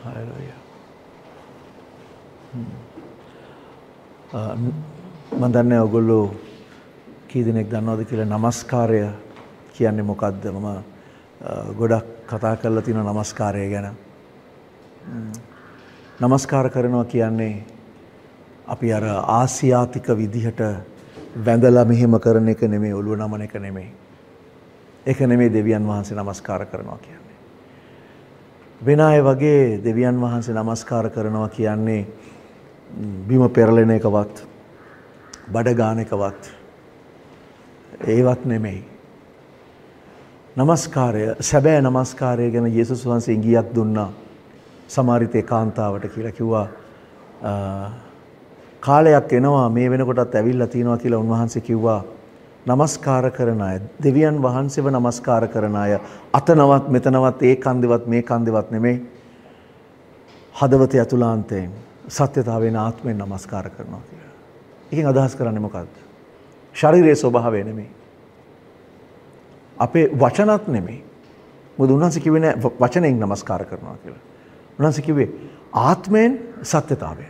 Hallelujah. මම දන්නේ ඔයගොල්ලෝ කී දෙනෙක් දන්නවද කියලා নমස්කාරය කියන්නේ මොකද්ද? මම ගොඩක් කතා කරලා තියෙනවා নমස්කාරය ගැන. নমස්කාර කරනවා කියන්නේ අපි අර ආසියාතික විදිහට වැඳලා මෙහෙම කරන එක නෙමෙයි, ඔළුව නමන එක නෙමෙයි. ඒක නෙමෙයි දෙවියන් වහන්සේ নমස්කාර කරනවා කියන්නේ. වෙන අය වගේ දෙවියන් වහන්සේ নমස්කාර කරනවා කියන්නේ බිම පෙරලෙන එකවත්, බඩ ගන්න එකවත් ඒවත් නෙමෙයි. নমස්කාරය, සැබෑ নমස්කාරය ගැන යේසුස් වහන්සේ ඉඟියක් දුන්නා සමාරිතේ කාන්තාවට කියලා කිව්වා. කාලයක් එනවා මේ වෙනකොටත් ඇවිල්ලා තිනවා කියලා උන්වහන්සේ කිව්වා. নমස්කාර කරන අය, දෙවියන් වහන්සේව নমස්කාර කරන අය අතනවත් මෙතනවත් ඒ කන්දෙවත් මේ කන්දෙවත් නෙමෙයි, හදවත ඇතුළාන්තයෙන් සත්‍යතාවයෙන් ආත්මයෙන් নমස්කාර කරනවා කියලා. එකෙන් අදහස් කරන්නේ මොකද්ද? ශරීරයේ ස්වභාවය නෙමෙයි, අපේ වචනත් නෙමෙයි. මොකද උන්වහන්සේ කිව්වේ නෑ වචනෙන් নমස්කාර කරනවා කියලා. උන්වහන්සේ කිව්වේ ආත්මයෙන් සත්‍යතාවයෙන්.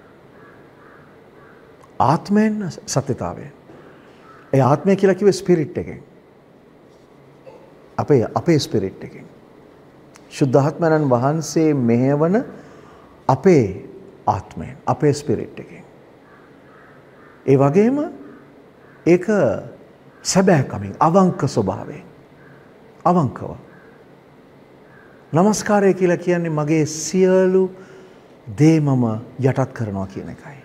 ආත්මයෙන් සත්‍යතාවයෙන්. ඒ ආත්මය කියලා කිව්වේ ස්පිරිට් එකෙන්. අපේ ස්පිරිට් එකෙන්. සුද්ධාත්මයන් වහන්සේ මෙහෙවන අපේ ආත්මයෙන්, අපේ ස්පිරිට් එකෙන්. ඒ වගේම ඒක සැබෑකමින්, අවංක ස්වභාවයෙන්. අවංකව. নমස්කාරය කියලා කියන්නේ මගේ සියලු දේ මම යටත් කරනවා කියන එකයි.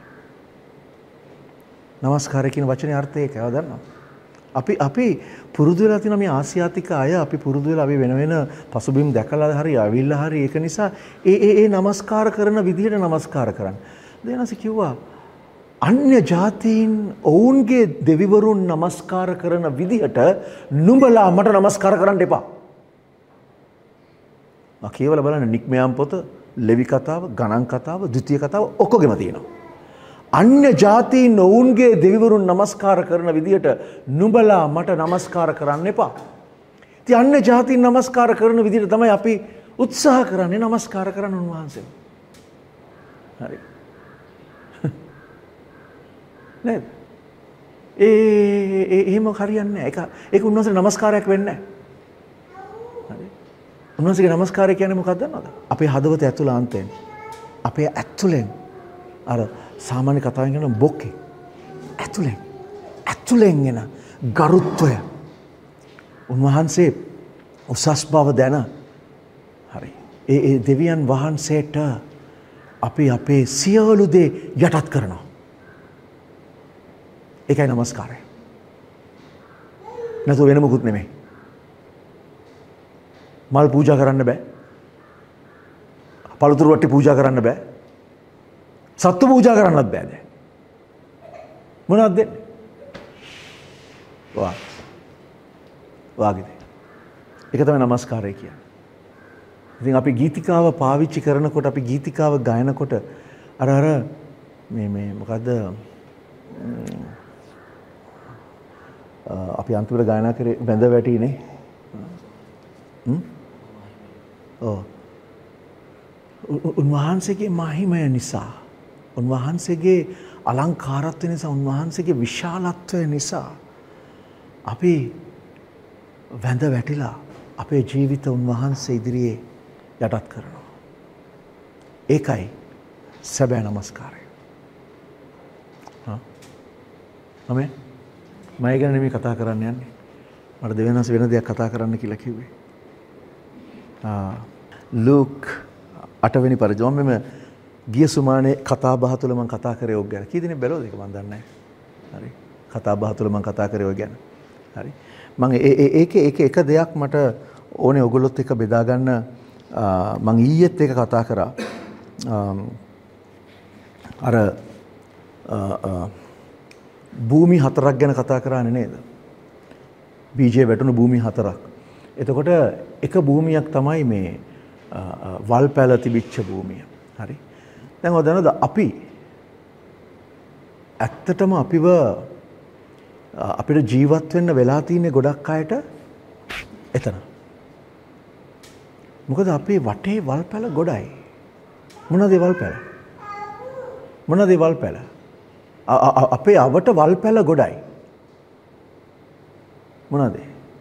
নমස්කාරය කියන වචනේ අර්ථය ඒකයි. දන්නවද? අපි පුරුදු වෙලා තියෙන මේ ආසියාතික අය, අපි පුරුදු වෙලා අපි වෙන වෙන පසුබිම් දැකලා හරි අවිල්ලා හරි ඒක නිසා ඒ নমස්කාර කරන විදිහට নমස්කාර කරන්න. දෙනස කිව්වා අන්‍ය ජාතීන් ඔවුන්ගේ දෙවිවරුන් নমස්කාර කරන විදිහට නුඹලා මට নমස්කාර කරන්න එපා. මම කියවලා බලන්න නික්මයාම් පොත, ලෙවි කතාව, ගණන් කතාව, ද්විතීය කතාව ඔක්කොගෙම තියෙනවා. අන්‍ය ජාතීන් ඔවුන්ගේ දෙවිවරුන් নমස්කාර කරන විදිහට නුඹලා මට নমස්කාර කරන්න එපා. ඉතින් අන්‍ය ජාතීන් নমස්කාර කරන විදිහට තමයි අපි උත්සාහ කරන්නේ নমස්කාර කරන්න උන්වහන්සේව. හරි. නේද? එහෙම හරියන්නේ නැහැ. ඒක උන්වහන්සේ নমස්කාරයක් වෙන්නේ නැහැ. හරි. උන්වහන්සේගේ নমස්කාරය කියන්නේ මොකක්ද දන්නවද? අපේ හදවත ඇතුළාන්තයෙන්, අපේ ඇතුළෙන් අර සාමාන්‍ය කතාවෙන් කියන බොක්කේ ඇතුළෙන් එන ගරුත්වය, උන්වහන්සේ උසස් බව දැන හරි ඒ දෙවියන් වහන්සේට අපි අපේ සියලු දේ යටත් කරනවා. ඒකයි নমස්කාරය. නැතු වෙන මොකුත් නෙමෙයි. මල් පූජා කරන්න බෑ. පළතුරු වට්ටි පූජා කරන්න බෑ. සත්තු පූජා කරන්නත් බෑ දැන්. මොනවද දෙන්නේ? වාගේ. ඒක තමයි নমස්කාරය කියන්නේ. ඉතින් අපි ගීතිකාව පාවිච්චි කරනකොට, අපි ගීතිකාව ගායනකොට අර මේ මොකද්ද අපි අන්තිමට ගායනා කරේ වැඳ වැටිනේ. උන්වහන්සේගේ මහිමය නිසා, උන්වහන්සේගේ අලංකාරත්වය නිසා, උන්වහන්සේගේ විශාලත්වය නිසා අපි වැඳ වැටිලා අපේ ජීවිත උන්වහන්සේ ඉදිරියේ යටත් කරනවා. ඒකයි සැබෑ নমස්කාරය. මම ගැන නෙමෙයි කතා කරන්න යන්නේ. මට දෙවෙනස් වෙන දෙයක් කතා කරන්න කියලා කිව්වේ. ලූක් 8 වෙනි පරිච්ඡේදය මම ගිය සුමානේ කතා බහ තුළ මම කතා කරේ ඔක් ගැන. කී දෙනෙක් බැලුවද ඒක මම දන්නේ නැහැ. හරි. කතා බහ තුළ මම කතා කරේ ඔය ගැන. හරි. මම ඒකේ එක දෙයක් මට ඕනේ ඔයගොල්ලොත් එක්ක බෙදා ගන්න. මම ඊයේත් ඒක කතා කරා. අර භූමි 4ක් ගැන කතා කරානේ නේද? බීජේ වැටුණු භූමි 4ක්. එතකොට එක භූමියක් තමයි මේ වල් පැල තිබිච්ච භූමිය. හරි. දැන් ඔය දන්නවද අපි ඇත්තටම අපිට ජීවත් වෙන්න වෙලා තියෙන ගොඩක් අයට එතන. මොකද අපේ වටේ වල් පැල ගොඩයි. මොනවද වල් පැල? මොනවද වල් පැල? අපේ අවට වල් පැල ගොඩයි. මොනවද?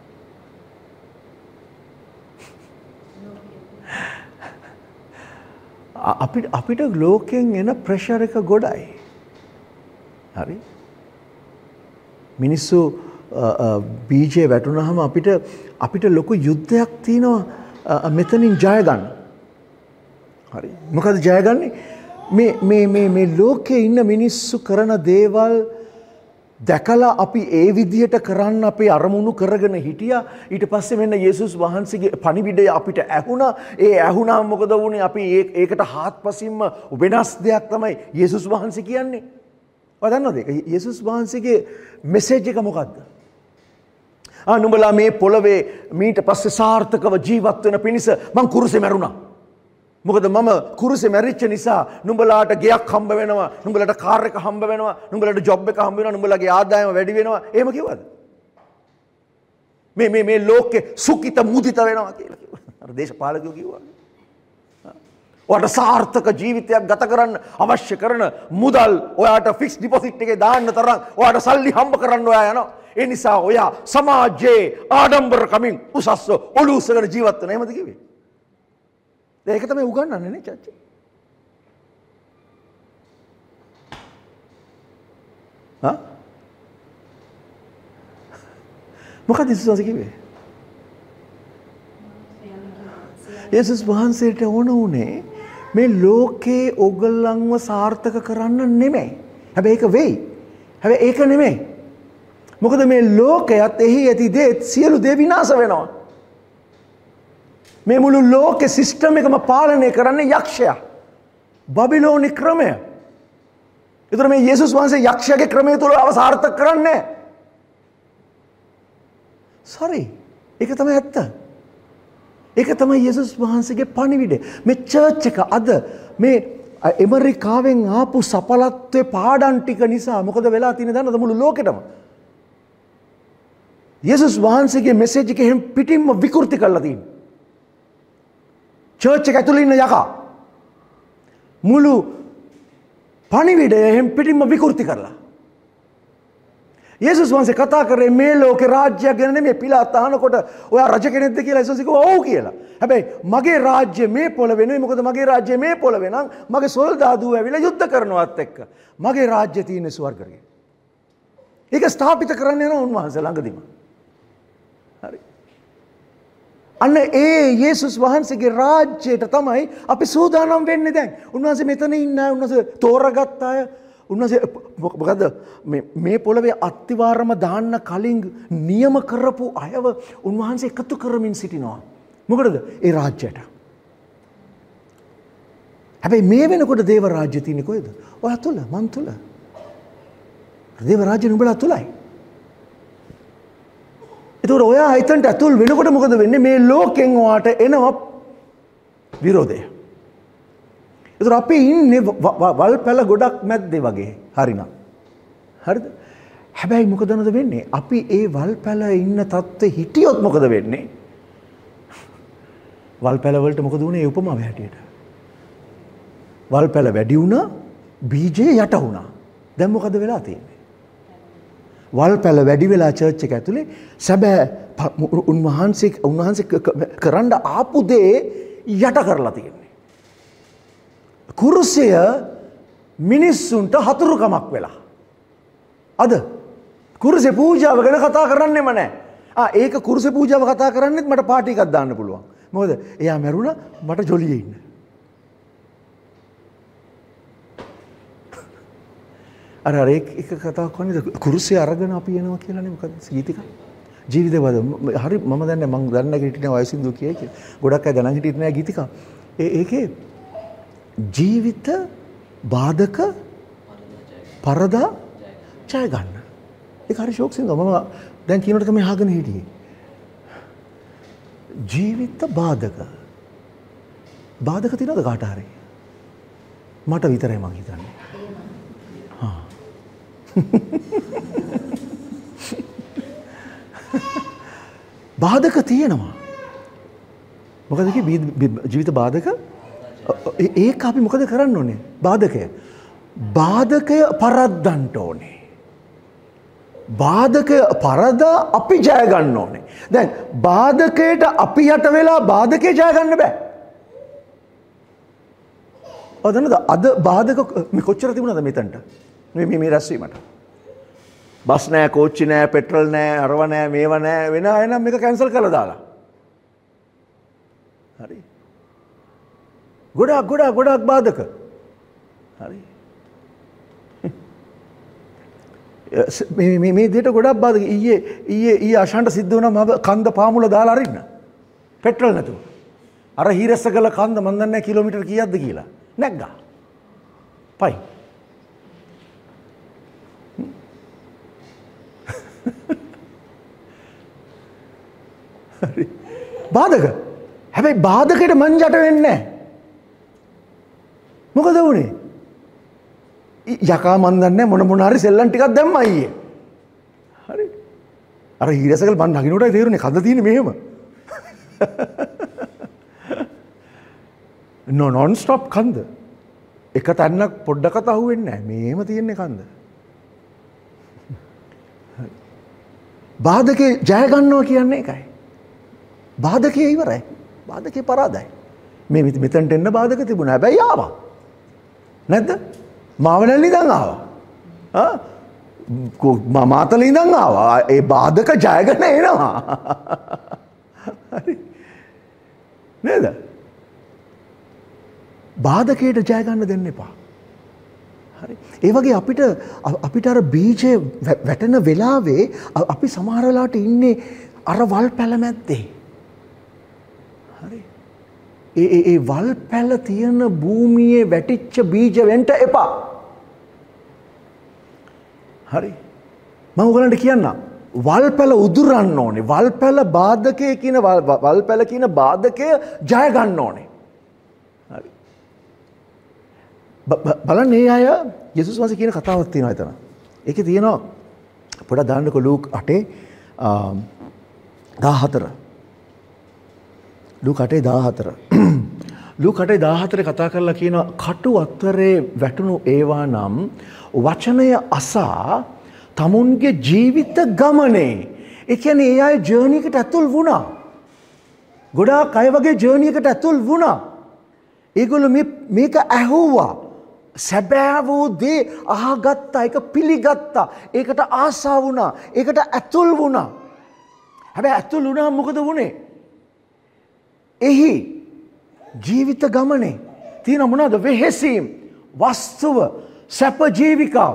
අපිට ලෝකෙන් එන ප්‍රෙෂර් එක ගොඩයි. හරි? මිනිස්සු බීජේ වැටුනහම අපිට ලොකු යුද්ධයක් තියෙනවා මෙතනින් ජය ගන්න. හරි. මොකද ජය ගන්නේ? මේ ලෝකේ ඉන්න මිනිස්සු කරන දේවල් දැකලා අපි ඒ විදිහට කරන්න අපේ අරමුණු කරගෙන හිටියා. ඊට පස්සේ මෙන්න යේසුස් වහන්සේගේ පණිවිඩය අපිට ඇහුණා. ඒ ඇහුණාම මොකද වුනේ? අපි ඒකට හාත්පසින්ම වෙනස් දෙයක් තමයි යේසුස් වහන්සේ කියන්නේ. ඔය දන්නවද ඒක? යේසුස් වහන්සේගේ මෙසේජ් එක මොකද්ද? නුඹලා මේ පොළවේ මීට පස්සේ සාර්ථකව ජීවත් වෙන පිණිස මං කුරුසේ මැරුණා. මොකද මම කුරුසේ මැරිච්ච නිසා නුඹලාට ගෙයක් හම්බ වෙනවා, නුඹලාට කාර් එක හම්බ වෙනවා, නුඹලාට ජොබ් එක හම්බ වෙනවා, නුඹලාගේ ආදායම වැඩි වෙනවා. එහෙම කිව්වද? මේ ලෝකේ සුඛිත මුදිත වෙනවා කියලා කිව්වා. අර දේශපාලකයෝ කිව්වා. ඔයාට සාර්ථක ජීවිතයක් ගත කරන්න අවශ්‍ය කරන මුදල් ඔයාට ෆික්ස් ඩිපොසිට් එකේ දාන්න තරම් ඔයාට සල්ලි හම්බ කරන්න ඔයා යනවා. ඒ නිසා ඔයා සමාජයේ ආඩම්බරකමින් උසස්ව ඔලු උස්සගෙන ජීවත් වෙනවා. එහෙමද කිව්වේ? ඒක තමයි උගන්වන්නේ නේ චර්ච්. මොකද යේසුස් කිව්වේ? යේසුස් වහන්සේට ඕන උනේ මේ ලෝකේ ඔයගලන්ව සාර්ථක කරන්න නෙමෙයි. හැබැයි ඒක වෙයි. හැබැයි ඒක නෙමෙයි. මොකද මේ ලෝකයත් එහි ඇති දේ සියලු දේ විනාශ වෙනවා. මේ මුළු ලෝකේ සිස්ටම් එකම පාලනය කරන්නේ යක්ෂයා. බබිලෝනි ක්‍රමය. ඒතර මේ යේසුස් වහන්සේ යක්ෂයාගේ ක්‍රමය තුල අවසාර්ථක කරන්නේ. sorry. ඒක තමයි ඇත්ත. ඒක තමයි යේසුස් වහන්සේගේ පණිවිඩය. මේ චර්ච් එක අද මේ ඇමරිකාවෙන් ආපු සඵලත්වයේ පාඩම් ටික නිසා මොකද වෙලා තියෙන්නේ දන්නවද මුළු ලෝකෙටම? යේසුස් වහන්සේගේ මෙසේජ් එක එහෙම පිටින්ම විකෘති කරලා තියෙනවා. චර්ච් එක ඇතුළේ ඉන්න යකා මුළු පණිවිඩය එහෙම පිටින්ම විකෘති කරලා. යේසුස් වහන්සේ කතා කරේ මේ ලෝකේ රාජ්‍යයක් ගැන නෙමෙයි. පිලාත් අහනකොට ඔයා රජ කෙනෙක්ද කියලා යේසුස් කිව්වා ඔව් කියලා. හැබැයි මගේ රාජ්‍ය මේ පොළවේ නෙමෙයි. මොකද මගේ රාජ්‍ය මේ පොළවේ නම් මගේ සොල්දාදුවෝ ඇවිල්ලා යුද්ධ කරනවත් එක්ක. මගේ රාජ්‍ය තියෙන්නේ ස්වර්ගයේ. ඒක ස්ථාපිත කරන්න යන උන්වහන්සේ ළඟදීම. හරි. අන්න ඒ යේසුස් වහන්සේගේ රාජ්‍යයට තමයි අපි සූදානම් වෙන්නේ දැන්. උන්වහන්සේ මෙතන ඉන්න අය, උන්වහන්සේ තෝරගත්ත අය, උන්වහන්සේ මොකද මේ පොළවේ අත්තිවාරම දාන්න කලින් නියම කරපු අයව උන්වහන්සේ එකතු කරමින් සිටිනවා. මොකටද? ඒ රාජ්‍යයට. හැබැයි මේ වෙනකොට දේව රාජ්‍ය තියෙන්නේ කොහෙද? ඔයා තුල, මන් තුල. දේව රාජ්‍ය නුඹලා තුලයි. ඒතකොට ඔයා හිතන්ට ඇතුල් වෙනකොට මොකද වෙන්නේ? මේ ලෝකෙන් ඔයාට එනවා විරෝධය. ඒතකොට අපි ඉන්නේ වල් පැල ගොඩක් මැද්දේ වගේ. හරිනම්. හරිද? හැබැයි මොකද වෙන්නේ? අපි ඒ වල් පැල ඉන්න තත්ත්වෙ හිටියොත් මොකද වෙන්නේ? වල් පැල වලට මොකද වුනේ? උපමාව හැටියට. වල් පැල වැඩි වුණා, බීජේ යට වුණා. දැන් මොකද වෙලා තියෙන්නේ? වල් පැල වැඩි වෙලා චර්ච් එක ඇතුලේ සැබෑ උන්වහන්සේ කරන්න ආපු දේ යට කරලා තියෙන්නේ. කුරුසය මිනිස්සුන්ට හතුරුකමක් වෙලා. අද කුරුසේ පූජාව ගැන කතා කරන්නෙම නැහැ. ඒක කුරුසේ පූජාව කතා කරන්නෙත් මට පාටි එකක් දාන්න පුළුවන්. මොකද එයා මැරුණා මට ජොලියේ ඉන්න. අර ඒක කතාවක් වන්නේ කුරුසේ අරගෙන අපි එනවා කියලානේ. මොකද ගීතික ජීවිතවල හරි මම දන්නේ මම දන්නේ හිටින වයසින්දු කියයි කියලා. ගොඩක් අය දැනන් හිටියේ නෑ ගීතික. ඒකේ ජීවිත බාධක පරදා ජය ගන්න. ඒක හරි ෂොක් සින්දා. මම දැන් කියනකොට තමයි අහගෙන හිටියේ. ජීවිත බාධක තියනද කාට හරි? මට විතරයි මං හිතන්නේ. බාධක තියෙනවා. මොකද ජීවිත බාධක ඒක අපි මොකද කරන්න ඕනේ? බාධකය. බාධකය පරද්දන්න ඕනේ. බාධකය පරදා අපි ජය ගන්න ඕනේ. දැන් බාධකයට අපි යට වෙලා බාධකේ ජය ගන්න බෑ. ඔතනද අද බාධක මේ කොච්චර තිබුණාද මෙතනට? මේ රැස්වීමට. බස් නෑ, කෝච්චි නෑ, පෙට්‍රල් නෑ, අරව නෑ, මේව නෑ, වෙන අය නම් මේක කැන්සල් කරලා දාලා. හරි. ගොඩක් බාධක. හරි. මේ දෙයට ගොඩක් බාධක. ඊයේ අශාන්ට සිද්ධ වුණා මම කන්ද පාමුල දාලා අරින්න. පෙට්‍රල් නැතුව. අර හීරස්සගල කන්ද මන් දන්නේ නැහැ කිලෝමීටර් කීයක්ද කියලා. නැග්ගා. පයි. හරි. බාධක. හැබැයි බාධකයට මං යට වෙන්නේ නැහැ. මොකද වුනේ? යකා මන් දන්නේ මොන හරි සෙල්ලම් ටිකක් දැම්මා අයියේ. හරි. අර හීරසකල් මන් නගිනකොටයි තේරුනේ කඳ තියෙන්නේ මෙහෙම. non stop කන්ද. එක තැනක් පොඩ්ඩකට අහුවෙන්නේ නැහැ. මේම තියෙන්නේ කන්ද. බාධකේ ජය ගන්නවා කියන්නේ ඒකයි. බාධකේ ඉවරයි. බාධකේ පරාදයි. මේ මෙතනට එන්න බාධක තිබුණා. හැබැයි ආවා. නැද්ද? මාවනල්ලි ඉඳන් ආවා. මාතල ඉඳන් ආවා. ඒ බාධක ජයගෙන එනවා. හරි. නේද? බාධකයට ජය ගන්න දෙන්න එපා. හරි. ඒ වගේ අපිට අර බීජය වැටෙන වෙලාවේ අපි සමහර වෙලාවට ඉන්නේ අර වල් පැල මැද්දේ. හරි. ඒ වල් පැල තියෙන භූමියේ වැටිච්ච බීජ වෙන්න එපා. හරි. මම ඔයගලන්ට කියන්නම්. වල් පැල උදුරන්න ඕනේ. වල් පැල බාධකයේ කියන වල් පැල කියන බාධකය ජය ගන්න ඕනේ. හරි. බලන්න මේ අය යේසුස් වහන්සේ කියන කතාවක් තියෙනවා එතන. ඒකේ තියෙනවා පොඩ්ඩක් දාන්නකෝ ලූක් 8:14. ලූක් 8:14. ලූක් 8:14 කතා කරලා කියනවා කටු අතරේ වැටුණු ඒවා නම් වචනය අසා තමුන්ගේ ජීවිත ගමනේ. ඒ කියන්නේ ඒ අය ජර්නි එකට ඇතුල් වුණා. ගොඩාක් අය වගේ ජර්නි එකට ඇතුල් වුණා. ඒගොල්ලෝ මේක ඇහුවා. සැබෑ වූ දේ අහගත්තා. ඒක පිළිගත්තා. ඒකට ආසා වුණා. ඒකට ඇතුල් වුණා. හැබැයි ඇතුල් වුණා මොකද වුනේ? එහි ජීවිත ගමනේ තියෙන මොනවද? වෙහෙසීම්, වස්තුව, සැප ජීවිකාව.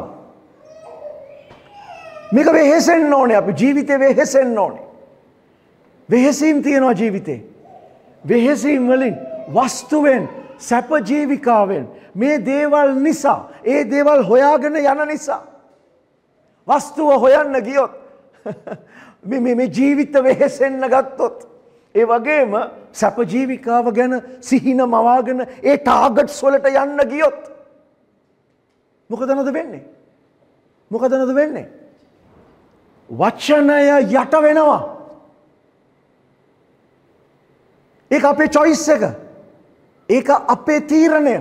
මේක වෙහෙසෙන්න ඕනේ. අපි ජීවිතේ වෙහෙසෙන්න ඕනේ. වෙහෙසීම් තියෙනවා ජීවිතේ. වෙහෙසීම් වලින්, වස්තුවෙන්, සැප ජීවිකාවෙන් මේ දේවල් නිසා, ඒ දේවල් හොයාගෙන යන නිසා වස්තුව හොයන්න ගියොත් මේ ජීවිත වෙහෙසෙන්න ගත්තොත් ඒ වගේම සැප ජීවිකාව ගැන සිහින මවාගෙන ඒ ටාගට්ස් වලට යන්න ගියොත් මොකද වෙන්නේ? මොකද වෙන්නේ? වචනය යට වෙනවා. ඒක අපේ choice එක. ඒක අපේ තීරණය.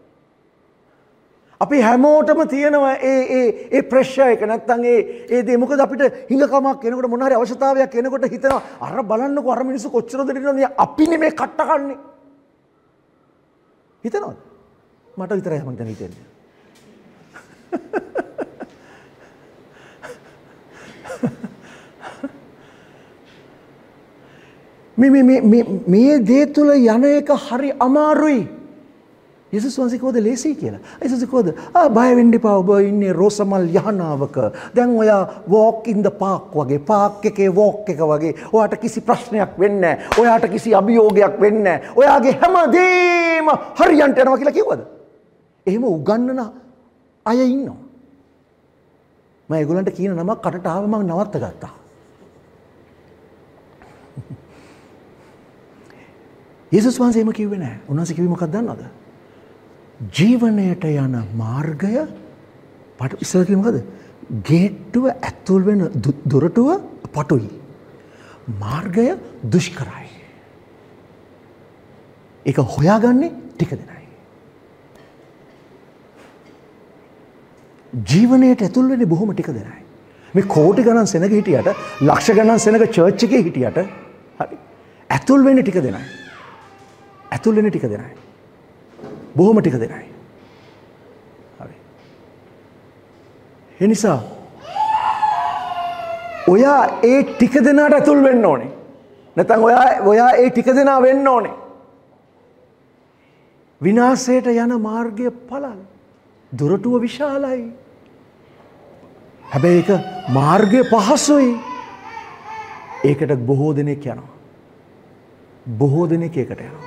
අපි හැමෝටම තියෙනවා ඒ ප්‍රෙෂර් එක. නැත්තම් ඒ දේ මොකද අපිට හිඟකමක් එනකොට මොන හරි අවශ්‍යතාවයක් එනකොට හිතනවා අර බලන්නකෝ අර මිනිස්සු කොච්චරද දෙනවද අපිනේ මේ කට්ට කන්නේ. හිතනවද? මට විතරයි මම දැන් හිතන්නේ. මේ දේ තුල යන එක හරි අමාරුයි. යේසුස් වහන්සේ කෝද ලේසි කියලා. යේසුස් කෝද බය වෙන්න එපා. ඔබ ඉන්නේ රෝසමල් යහනාවක. දැන් ඔයා walk in the park වගේ පාක් එකේ walk එක වගේ. ඔයාට කිසි ප්‍රශ්නයක් වෙන්නේ නැහැ. ඔයාට කිසි අභියෝගයක් වෙන්නේ නැහැ. ඔයාගේ හැමදේම හරියන්ට යනවා කියලා කිව්වද? එහෙම උගන්නන අය ඉන්නවා. මම ඒගොල්ලන්ට කියන නමක් කටට ආව මම නවත්ත ගත්තා. යේසුස් වහන්සේ එහෙම කිව්වේ නැහැ. උන්වහන්සේ කිව්වේ මොකක්ද දන්නවද? ජීවනයට යන මාර්ගය ඉස්සර කිව්වේ මොකද? ගේට්ටුව ඇතුල් වෙන දොරටුව පටුයි. මාර්ගය දුෂ්කරයි. ඒක හොයාගන්නේ ටික දෙනයි. ජීවනයට ඇතුල් වෙන්නේ බොහොම ටික දෙනයි. මේ කෝටි ගණන් සෙනග හිටියට, ලක්ෂ ගණන් සෙනග චර්ච් එකේ හිටියට හරි ඇතුල් වෙන්නේ ටික දෙනයි. ඇතුල් වෙන්නේ ටික දෙනයි. බොහොම ටික දෙනයි. හරි. ඒ නිසා ඔයා ඒ ටික දෙනාට ඇතුල් වෙන්න ඕනේ. නැත්නම් ඔයා ඒ ටික දෙනා වෙන්න ඕනේ. විනාශයට යන මාර්ගය පළල්. දුරටුව විශාලයි. හැබැයි ඒක මාර්ගය පහසුයි. ඒකට බොහෝ දෙනෙක් යනවා. බොහෝ දෙනෙක් ඒකට යනවා.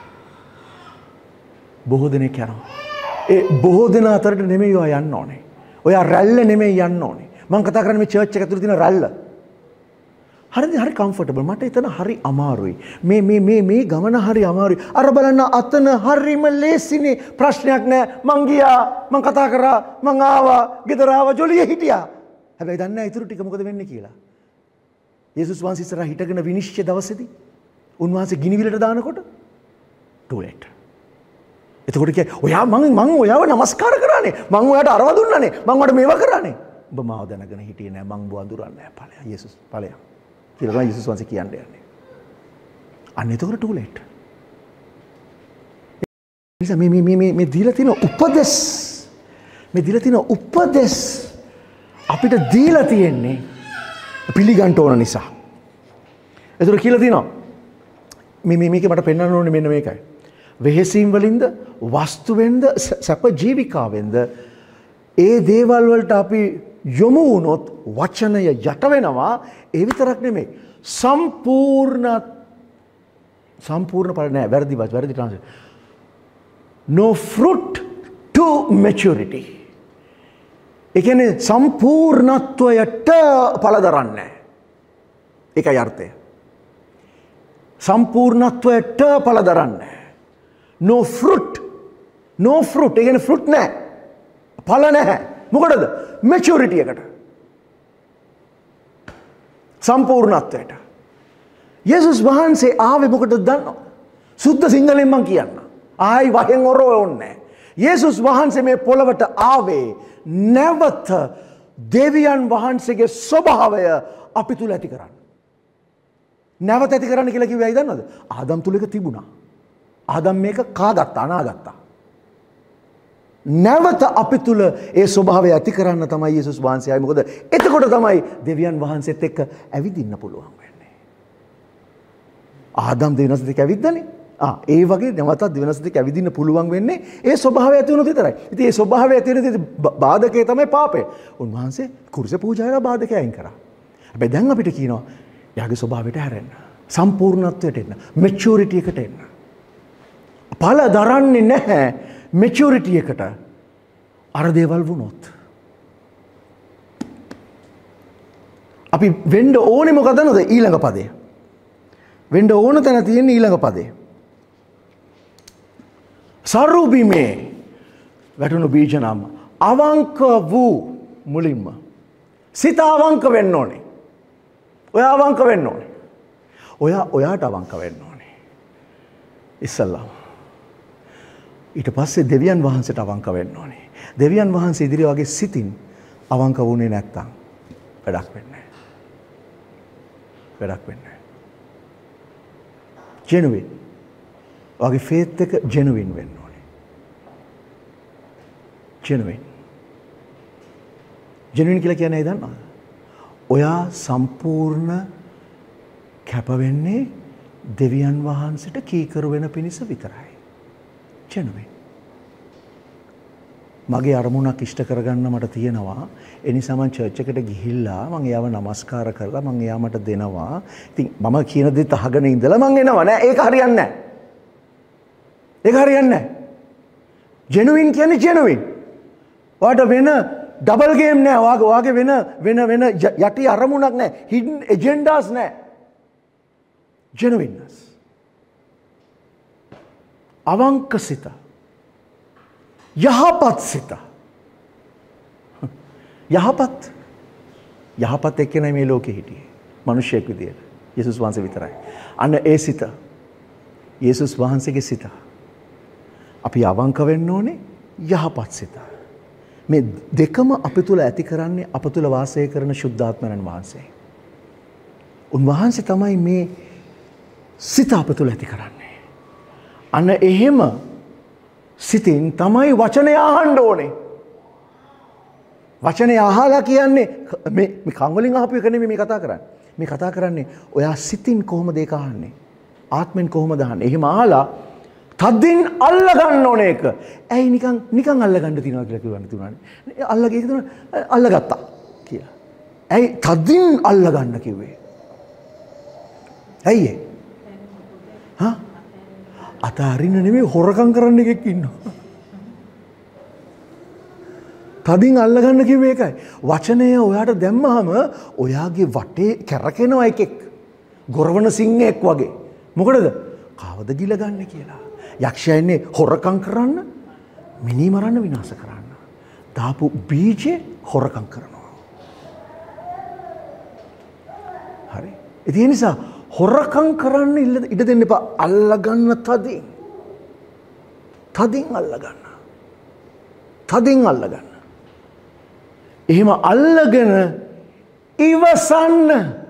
බොහෝ දෙනෙක් යනවා. ඒ බොහෝ දෙනා අතරට නෙමෙයි ඔයා යන්න ඕනේ. ඔයා රැල්ල නෙමෙයි යන්න ඕනේ. මම කතා කරන්නේ මේ චර්ච් එක ඇතුළේ තියෙන රැල්ල. හරි කම්ෆර්ටබල්. මට එතන හරි අමාරුයි. මේ ගමන හරි අමාරුයි. අර බලන්න අතන හරිම ලේසිනේ. ප්‍රශ්නයක් නෑ. මං ගියා, මං කතා කරා, මං ආවා, ගෙදර ආවා, ජොලිය හිටියා. හැබැයි දන්නේ නැහැ ඊටු ටික මොකද වෙන්නේ කියලා. යේසුස් වහන්සේ ඉස්සරහ හිටගෙන විනිශ්චය දවසේදී උන්වහන්සේ ගිනිවිලට දානකොට too late. එතකොට කිය ඔයා මං ඔයාව නමස්කාර කරානේ. මං ඔයාට අරව දුන්නානේ. මං ඔයාට මේවා කරානේ. ඔබ මාව දැනගෙන හිටියේ නෑ. මං ඔබ අඳුරන්නේ නෑ. ඵලයා යේසුස් ඵලයා. කියලා තමයි යේසුස් වහන්සේ කියන්නේ යන්නේ. අන්න එතකොට too late. නිසා මේ දීලා තියෙන උපදෙස් අපිට දීලා තියෙන්නේ පිළිගන්න ඕන නිසා. ඒතර කියලා තියෙනවා මේක මට පෙන්වන්න ඕනේ මෙන්න මේකයි. වෙහෙසීම් වලින්ද වස්තුවෙන්ද සැප ජීවිකාවෙන්ද ඒ දේවල් වලට අපි යොමු වුණොත් වචනය යට වෙනවා. ඒ විතරක් නෙමෙයි සම්පූර්ණ ඵල නෑ. වැරදි translate. no fruit to maturity. ඒ කියන්නේ සම්පූර්ණත්වයට ඵල දරන්නේ. ඒකයි අර්ථය. සම්පූර්ණත්වයට ඵල දරන්නේ. no fruit. ඒ කියන්නේ fruit නෑ. ඵල නැහැ. මොකටද? maturity එකට. සම්පූර්ණත්වයට. යේසුස් වහන්සේ ආවේ මොකටද දන්නවද? සුද්ධ සිංහලෙන් මං කියන්න. ආයි වහෙන් ඔරෝ ඕනේ. යේසුස් වහන්සේ මේ පොළවට ආවේ නැවත දෙවියන් වහන්සේගේ ස්වභාවය අපි තුල ඇති කරන්න. නැවත ඇති කරන්න කියලා කිව්වේ ඇයි දන්නවද? ආදම් තුල එක තිබුණා. ආදම් මේක අනාගත්තා. නැවත අපි තුල ඒ ස්වභාවය ඇති කරන්න තමයි යේසුස් වහන්සේ ආවේ. මොකද එතකොට තමයි දෙවියන් වහන්සේත් එක්ක ඇවිදින්න පුළුවන් වෙන්නේ. ආදම් දෙවියන්සත් එක්ක ඇවිද්දානේ. ඒ වගේ නැවතත් දෙවියන්සත් එක්ක ඇවිදින්න පුළුවන් වෙන්නේ ඒ ස්වභාවය ඇති වුණොත් විතරයි. ඉතින් ඒ ස්වභාවය ඇති වෙන බාධකේ තමයි පාපය. උන්වහන්සේ කුරුස පූජාවල බාධකය අයින් කරා. හැබැයි දැන් අපිට කියනවා යාගේ ස්වභාවයට හැරෙන්න. සම්පූර්ණත්වයට එන්න. මැචියුරිටි එකට එන්න. ඵල දරන්නේ නැහැ මැචියුරිටි එකට. අර දේවල් වුණොත්. අපි වෙන්න ඕනේ මොකද නේද? ඊළඟ පදේ. වෙන්න ඕන තැන තියෙන ඊළඟ පදේ. සරුබිමේ වැටුණු බීජ නම් අවංක වූ මුලින්ම සිත අවංක වෙන්න ඕනේ. ඔයා අවංක වෙන්න ඕනේ. ඔයාට අවංක වෙන්න ඕනේ. ඉස්සල්ලා. ඊට පස්සේ දෙවියන් වහන්සේට අවංක වෙන්න ඕනේ. දෙවියන් වහන්සේ ඉදිරියේ වගේ සිතින් අවංක වුණේ නැත්තම් වැඩක් වෙන්නේ නැහැ. genuine. ඔයාගේ faith එක genuine වෙන්න ඕනේ. genuine කියලා කියන්නේ ඇයි දන්නවද? ඔයා සම්පූර්ණ කැප වෙන්නේ දෙවියන් වහන්සේට කීකරු වෙන පිණිස විතරයි. genuine. මගේ අරමුණක් ඉෂ්ට කරගන්න මට තියෙනවා. ඒ නිසා මම චර්ච් එකට ගිහිල්ලා මම එයාව නමස්කාර කරලා මම එයා මට දෙනවා. ඉතින් මම කියන දේ අහගෙන ඉඳලා මම එනවා නෑ. ඒක හරියන්නේ නෑ. genuine කියන්නේ genuine. ඔයාට වෙන ඩබල් ගේම් නෑ. ඔයාගේ වෙන යටි අරමුණක් නෑ. hidden agendas නෑ. genuineness. අවංක සිත. යහපත් සිත. යහපත් එක්කෙනයි මේ ලෝකේ හිටියේ. මිනිසෙක් විදියට. යේසුස් වහන්සේ විතරයි. අන්න ඒ සිත. යේසුස් වහන්සේගේ සිත. අපි අවංක වෙන්න ඕනේ යහපත් සිත. මේ දෙකම අප තුළ ඇති කරන්නේ අප තුළ වාසය කරන ශුද්ධාත්මයන් වහන්සේ. උන්වහන්සේ තමයි මේ සිත අප තුළ ඇති කරන්නේ. අන්න එහෙම සිතින් තමයි වචනය අහන්න ඕනේ. වචනය අහලා කියන්නේ මේ කන් වලින් අහපු එක නෙමෙයි මේ කතා කරන්නේ. මේ කතා කරන්නේ ඔයා සිතින් කොහොමද ඒක අහන්නේ? ආත්මෙන් කොහොමද අහන්නේ? එහෙම අහලා තදින් අල්ල ගන්න ඕනේ ඒක. ඇයි නිකන් අල්ල ගන්න තියනවා කියලා කියවන්න තුනනේ. අල්ලගේ ඒක තුන අල්ලගත්තා කියලා. ඇයි තදින් අල්ල ගන්න කිව්වේ? ඇයි ඒ? හා? අතාරින්න නෙමෙයි හොරකම් කරන්න එකෙක් ඉන්නවා. තදින් අල්ල ගන්න කිව්වේ ඒකයි. වචනය ඔයාට දැම්මහම ඔයාගේ වටේ කැරකෙනවා එකෙක්. ගොරවන සිංහෙක් වගේ. මොකටද? කවද ගිල ගන්න කියලා. යක්ෂයා ඉන්නේ හොරකම් කරන්න, මිනී මරන්න, විනාශ කරන්න. දාපු බීජේ හොරකම් කරනවා. හරි. ඒ නිසා හොරකම් කරන්න ඉඩ දෙන්න එපා. අල්ලගන්න තදින්. තදින් අල්ලගන්න. තදින් අල්ලගන්න. එහෙම අල්ලගෙන ඉවසන්න.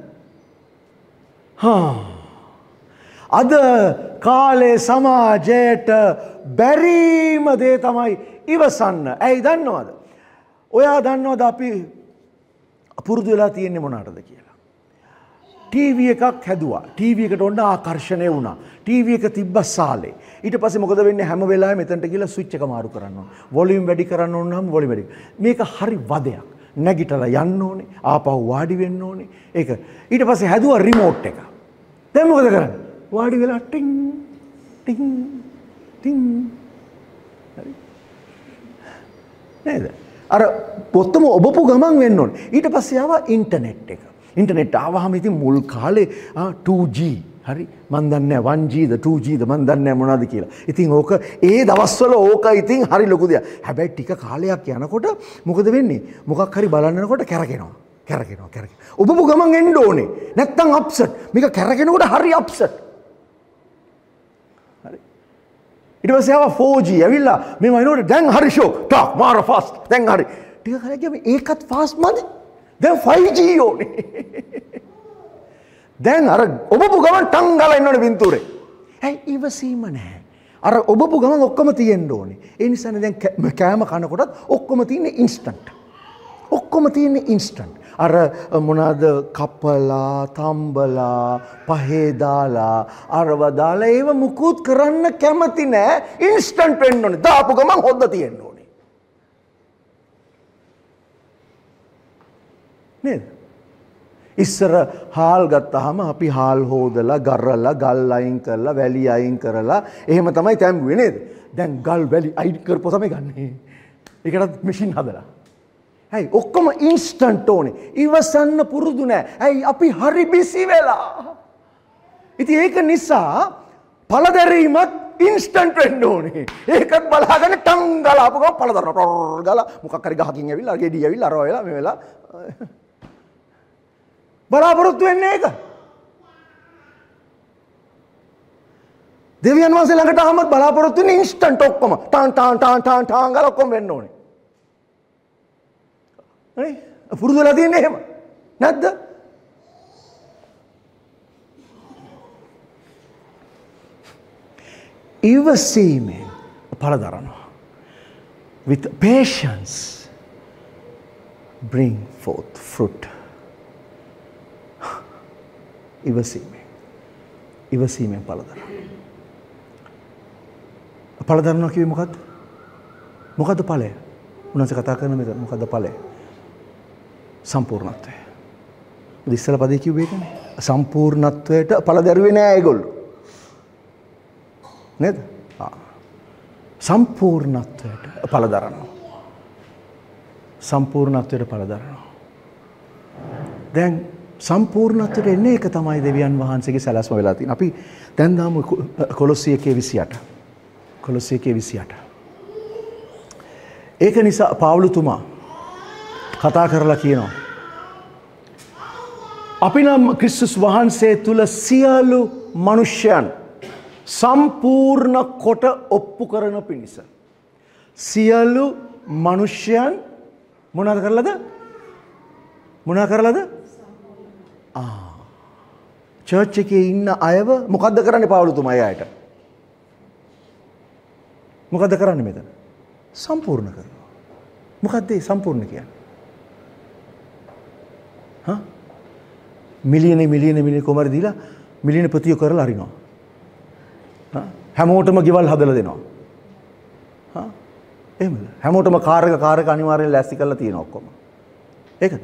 අද කාලේ සමාජයට බැරිම දේ තමයි ඉවසන්න. ඇයි දන්නවද? ඔයා දන්නවද අපි පුරුදු වෙලා තියෙන්නේ මොනකටද කියලා? ටීවී එකක් හැදුවා. ටීවී එකට ඔන්න ආකර්ෂණය වුණා. ටීවී එක තිබ්බ සාලේ. ඊට පස්සේ මොකද වෙන්නේ? හැම වෙලාවෙම මෙතනට ගිහලා ස්විච් එක මාරු කරන්න ඕන. වොලියුම් වැඩි කරන්න ඕන නම් වොලියුම් වැඩි. මේක හරි වදයක්. නැගිටලා යන්න ඕනේ. ආපහු වාඩි වෙන්න ඕනේ. ඒක. ඊට පස්සේ හැදුවා රිමෝට් එක. දැන් මොකද කරන්නේ? වාඩි වෙලා ටින් ටින් ටින්. හරි. නේද? අර පොත්තම ඔබපු ගමන් වෙන්න ඕනේ. ඊට පස්සේ ආවා ඉන්ටර්නෙට් එක. ඉන්ටර්නෙට් ආවහම ඉතින් මුල් කාලේ 2G හරි මන් දන්නේ 1Gද 2Gද මන් දන්නේ මොනවද කියලා. ඉතින් ඕක ඒ දවස්වල ඕක ඉතින් හරි ලොකු දෙයක්. හැබැයි ටික කාලයක් යනකොට මොකද වෙන්නේ? මොකක් හරි බලන්නකොට කැරකෙනවා. ඔබපු ගමන් එන්න ඕනේ. නැත්තම් අප්සෙට්. මේක කැරකෙනකොට හරි අප්සෙට්. හරි. ඊට පස්සේ ආවා 4G ඇවිල්ලා මේ වයින්කොට දැන් හරි ෂෝ. ටක් මාර ෆාස්ට්. දැන් හරි. ටික කාලයක් ගියාම ඒකත් ෆාස්ට් මදි. දැන් 5G ඕනේ. දැන් අර ඔබපු ගමන් ටං ගාලා ඉන්නෝනේ පින්තූරේ. ඇයි ඉවසීම නැහැ. අර ඔබපු ගමන් ඔක්කොම තියෙන්න ඕනේ. ඒ නිසානේ දැන් කෑම කනකොටත් ඔක්කොම තියෙන්නේ ඉන්ස්ටන්ට්. ඔක්කොම තියෙන්නේ ඉන්ස්ටන්ට්. අර මොනවාද කපලා, තම්බලා, පහේ දාලා, අරව දාලා ඒව මුකුත් කරන්න කැමති නැහැ. ඉන්ස්ටන්ට් වෙන්න ඕනේ. දාපු ගමන් හොද්ද තියෙන්න ඕනේ. නේද? ඉස්සර හාල් ගත්තාම අපි හාල් හොදලා ගරලා ගල් අයින් කරලා වැලි අයින් කරලා එහෙම තමයි තැඹුවේ නේද? දැන් ගල් වැලි අයින් කරපුව තමයි ගන්නෙ. ඒකටත් මැෂින් හදලා. ඇයි ඔක්කොම ඉන්ස්ටන්ට් ඕනේ. ඉවසන්න පුරුදු නෑ. ඇයි අපි හරි බිසි වෙලා. ඉතින් ඒක නිසා පළදැරීමත් ඉන්ස්ටන්ට් වෙන්න ඕනේ. ඒකත් බලාගෙන ටං ගාලා අපු ගම පළදරන ගාලා මොකක් හරි ගහකින් ඇවිල්ලා ගෙඩි ඇවිල්ලා අර වෙලා මේ වෙලා බලාපොරොත්තු වෙන්නේ ඒක. දෙවියන් වහන්සේ ළඟට ආවම බලාපොරොත්තු වෙන්නේ ඉන්ස්ටන්ට් ඔක්කොම. ටාන් ගාලා ඔක්කොම වෙන්න ඕනේ. හරි? පුරුදු වෙලා තියෙන්නේ එහෙම. නැද්ද? ඉවසීමෙන් පළදරනවා. With patience bring forth fruit. ඉවසීමෙන් පළදරනවා. පළදරනවා කිව්වේ මොකද්ද? මොකද්ද ඵලය? උන්වහන්සේ කතා කරන මේක මොකද්ද ඵලය? සම්පූර්ණත්වය. ඉස්සල පදේ කිව්වේ ඒකනේ. සම්පූර්ණත්වයට පළදරුවේ නෑ ඒගොල්ලෝ. නේද? සම්පූර්ණත්වයට පළදරනවා. සම්පූර්ණත්වයට පළදරනවා. දැන් සම්පූර්ණත්වයට එන්නේ ඒක තමයි දෙවියන් වහන්සේගේ සැලැස්ම වෙලා තියෙන්නේ. අපි දැන් දාමු කොලොස්සි 1:28. කොලොස්සි 1:28. ඒක නිසා පාවුලුතුමා කතා කරලා කියනවා. අපි නම් ක්‍රිස්තුස් වහන්සේ තුල සියලු මනුෂ්‍යයන් සම්පූර්ණ කොට ඔප්පු කරන පිණිස සියලු මිනිස්යන් මොනවද කරලාද? මොනවා කරලාද? චර්ච් එකේ ඉන්න අයව මොකද්ද කරන්නේ පාවුලුතුමා අයට? මොකද්ද කරන්නේ මෙතන? සම්පූර්ණ කරනවා. මොකද්ද ඒ සම්පූර්ණ කියන්නේ? හා? මිලියන කොමාරි දීලා මිලියන ප්‍රතිය කරලා අරිනවා. හා? හැමෝටම ගෙවල් හදලා දෙනවා. හා? එහෙමද? හැමෝටම කාර් එක අනිවාර්යෙන් ලෑස්ති කරලා තියෙනවා ඔක්කොම. ඒකද?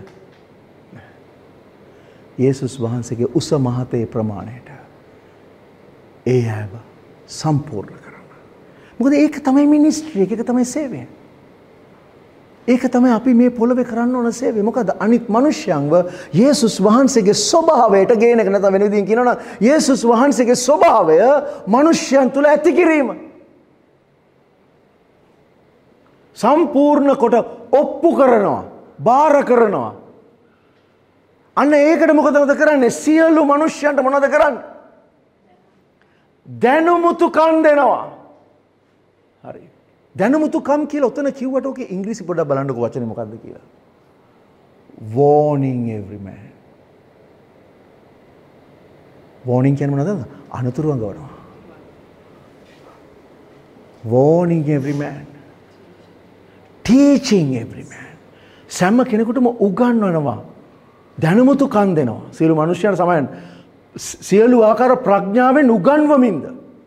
යේසුස් වහන්සේගේ උස මහතේ ප්‍රමාණයට ඒ අයව සම්පූර්ණ කරන්න. මොකද ඒක තමයි මිනිස්ට්‍රි එක, ඒක තමයි සේවය. ඒක තමයි අපි මේ පොළවේ කරන්න ඕන සේවය. මොකද අනිත් මිනිස්යන්ව යේසුස් වහන්සේගේ ස්වභාවයට ගේන එක නැත්නම් වෙන විදිහින් කියනවා නම් යේසුස් වහන්සේගේ ස්වභාවය මිනිස්යන් තුල ඇති කිරීම. සම්පූර්ණ කොට ඔප්පු කරනවා, බාර කරනවා. අන්න ඒකට මොකද කරන්නේ? සියලු මිනිස්යන්ට මොනවද කරන්නේ? දැනුමුතුකම් දෙනවා. හරි. දැනුමුතුකම් කියලා උතන කිව්වට ඔකේ ඉංග්‍රීසි පොඩ්ඩක් බලන්නකෝ වචනේ මොකද්ද කියලා. warning every man. warning කියන්නේ මොනවද? අනතුරු අඟවනවා. warning every man. teaching every man. සෑම කෙනෙකුටම උගන්වනවා. දැනුමුතුකම් දෙනවා. සියලු මිනිස්යන් සමයන් සියලු ආකාර ප්‍රඥාවෙන් උගන්වමින්ද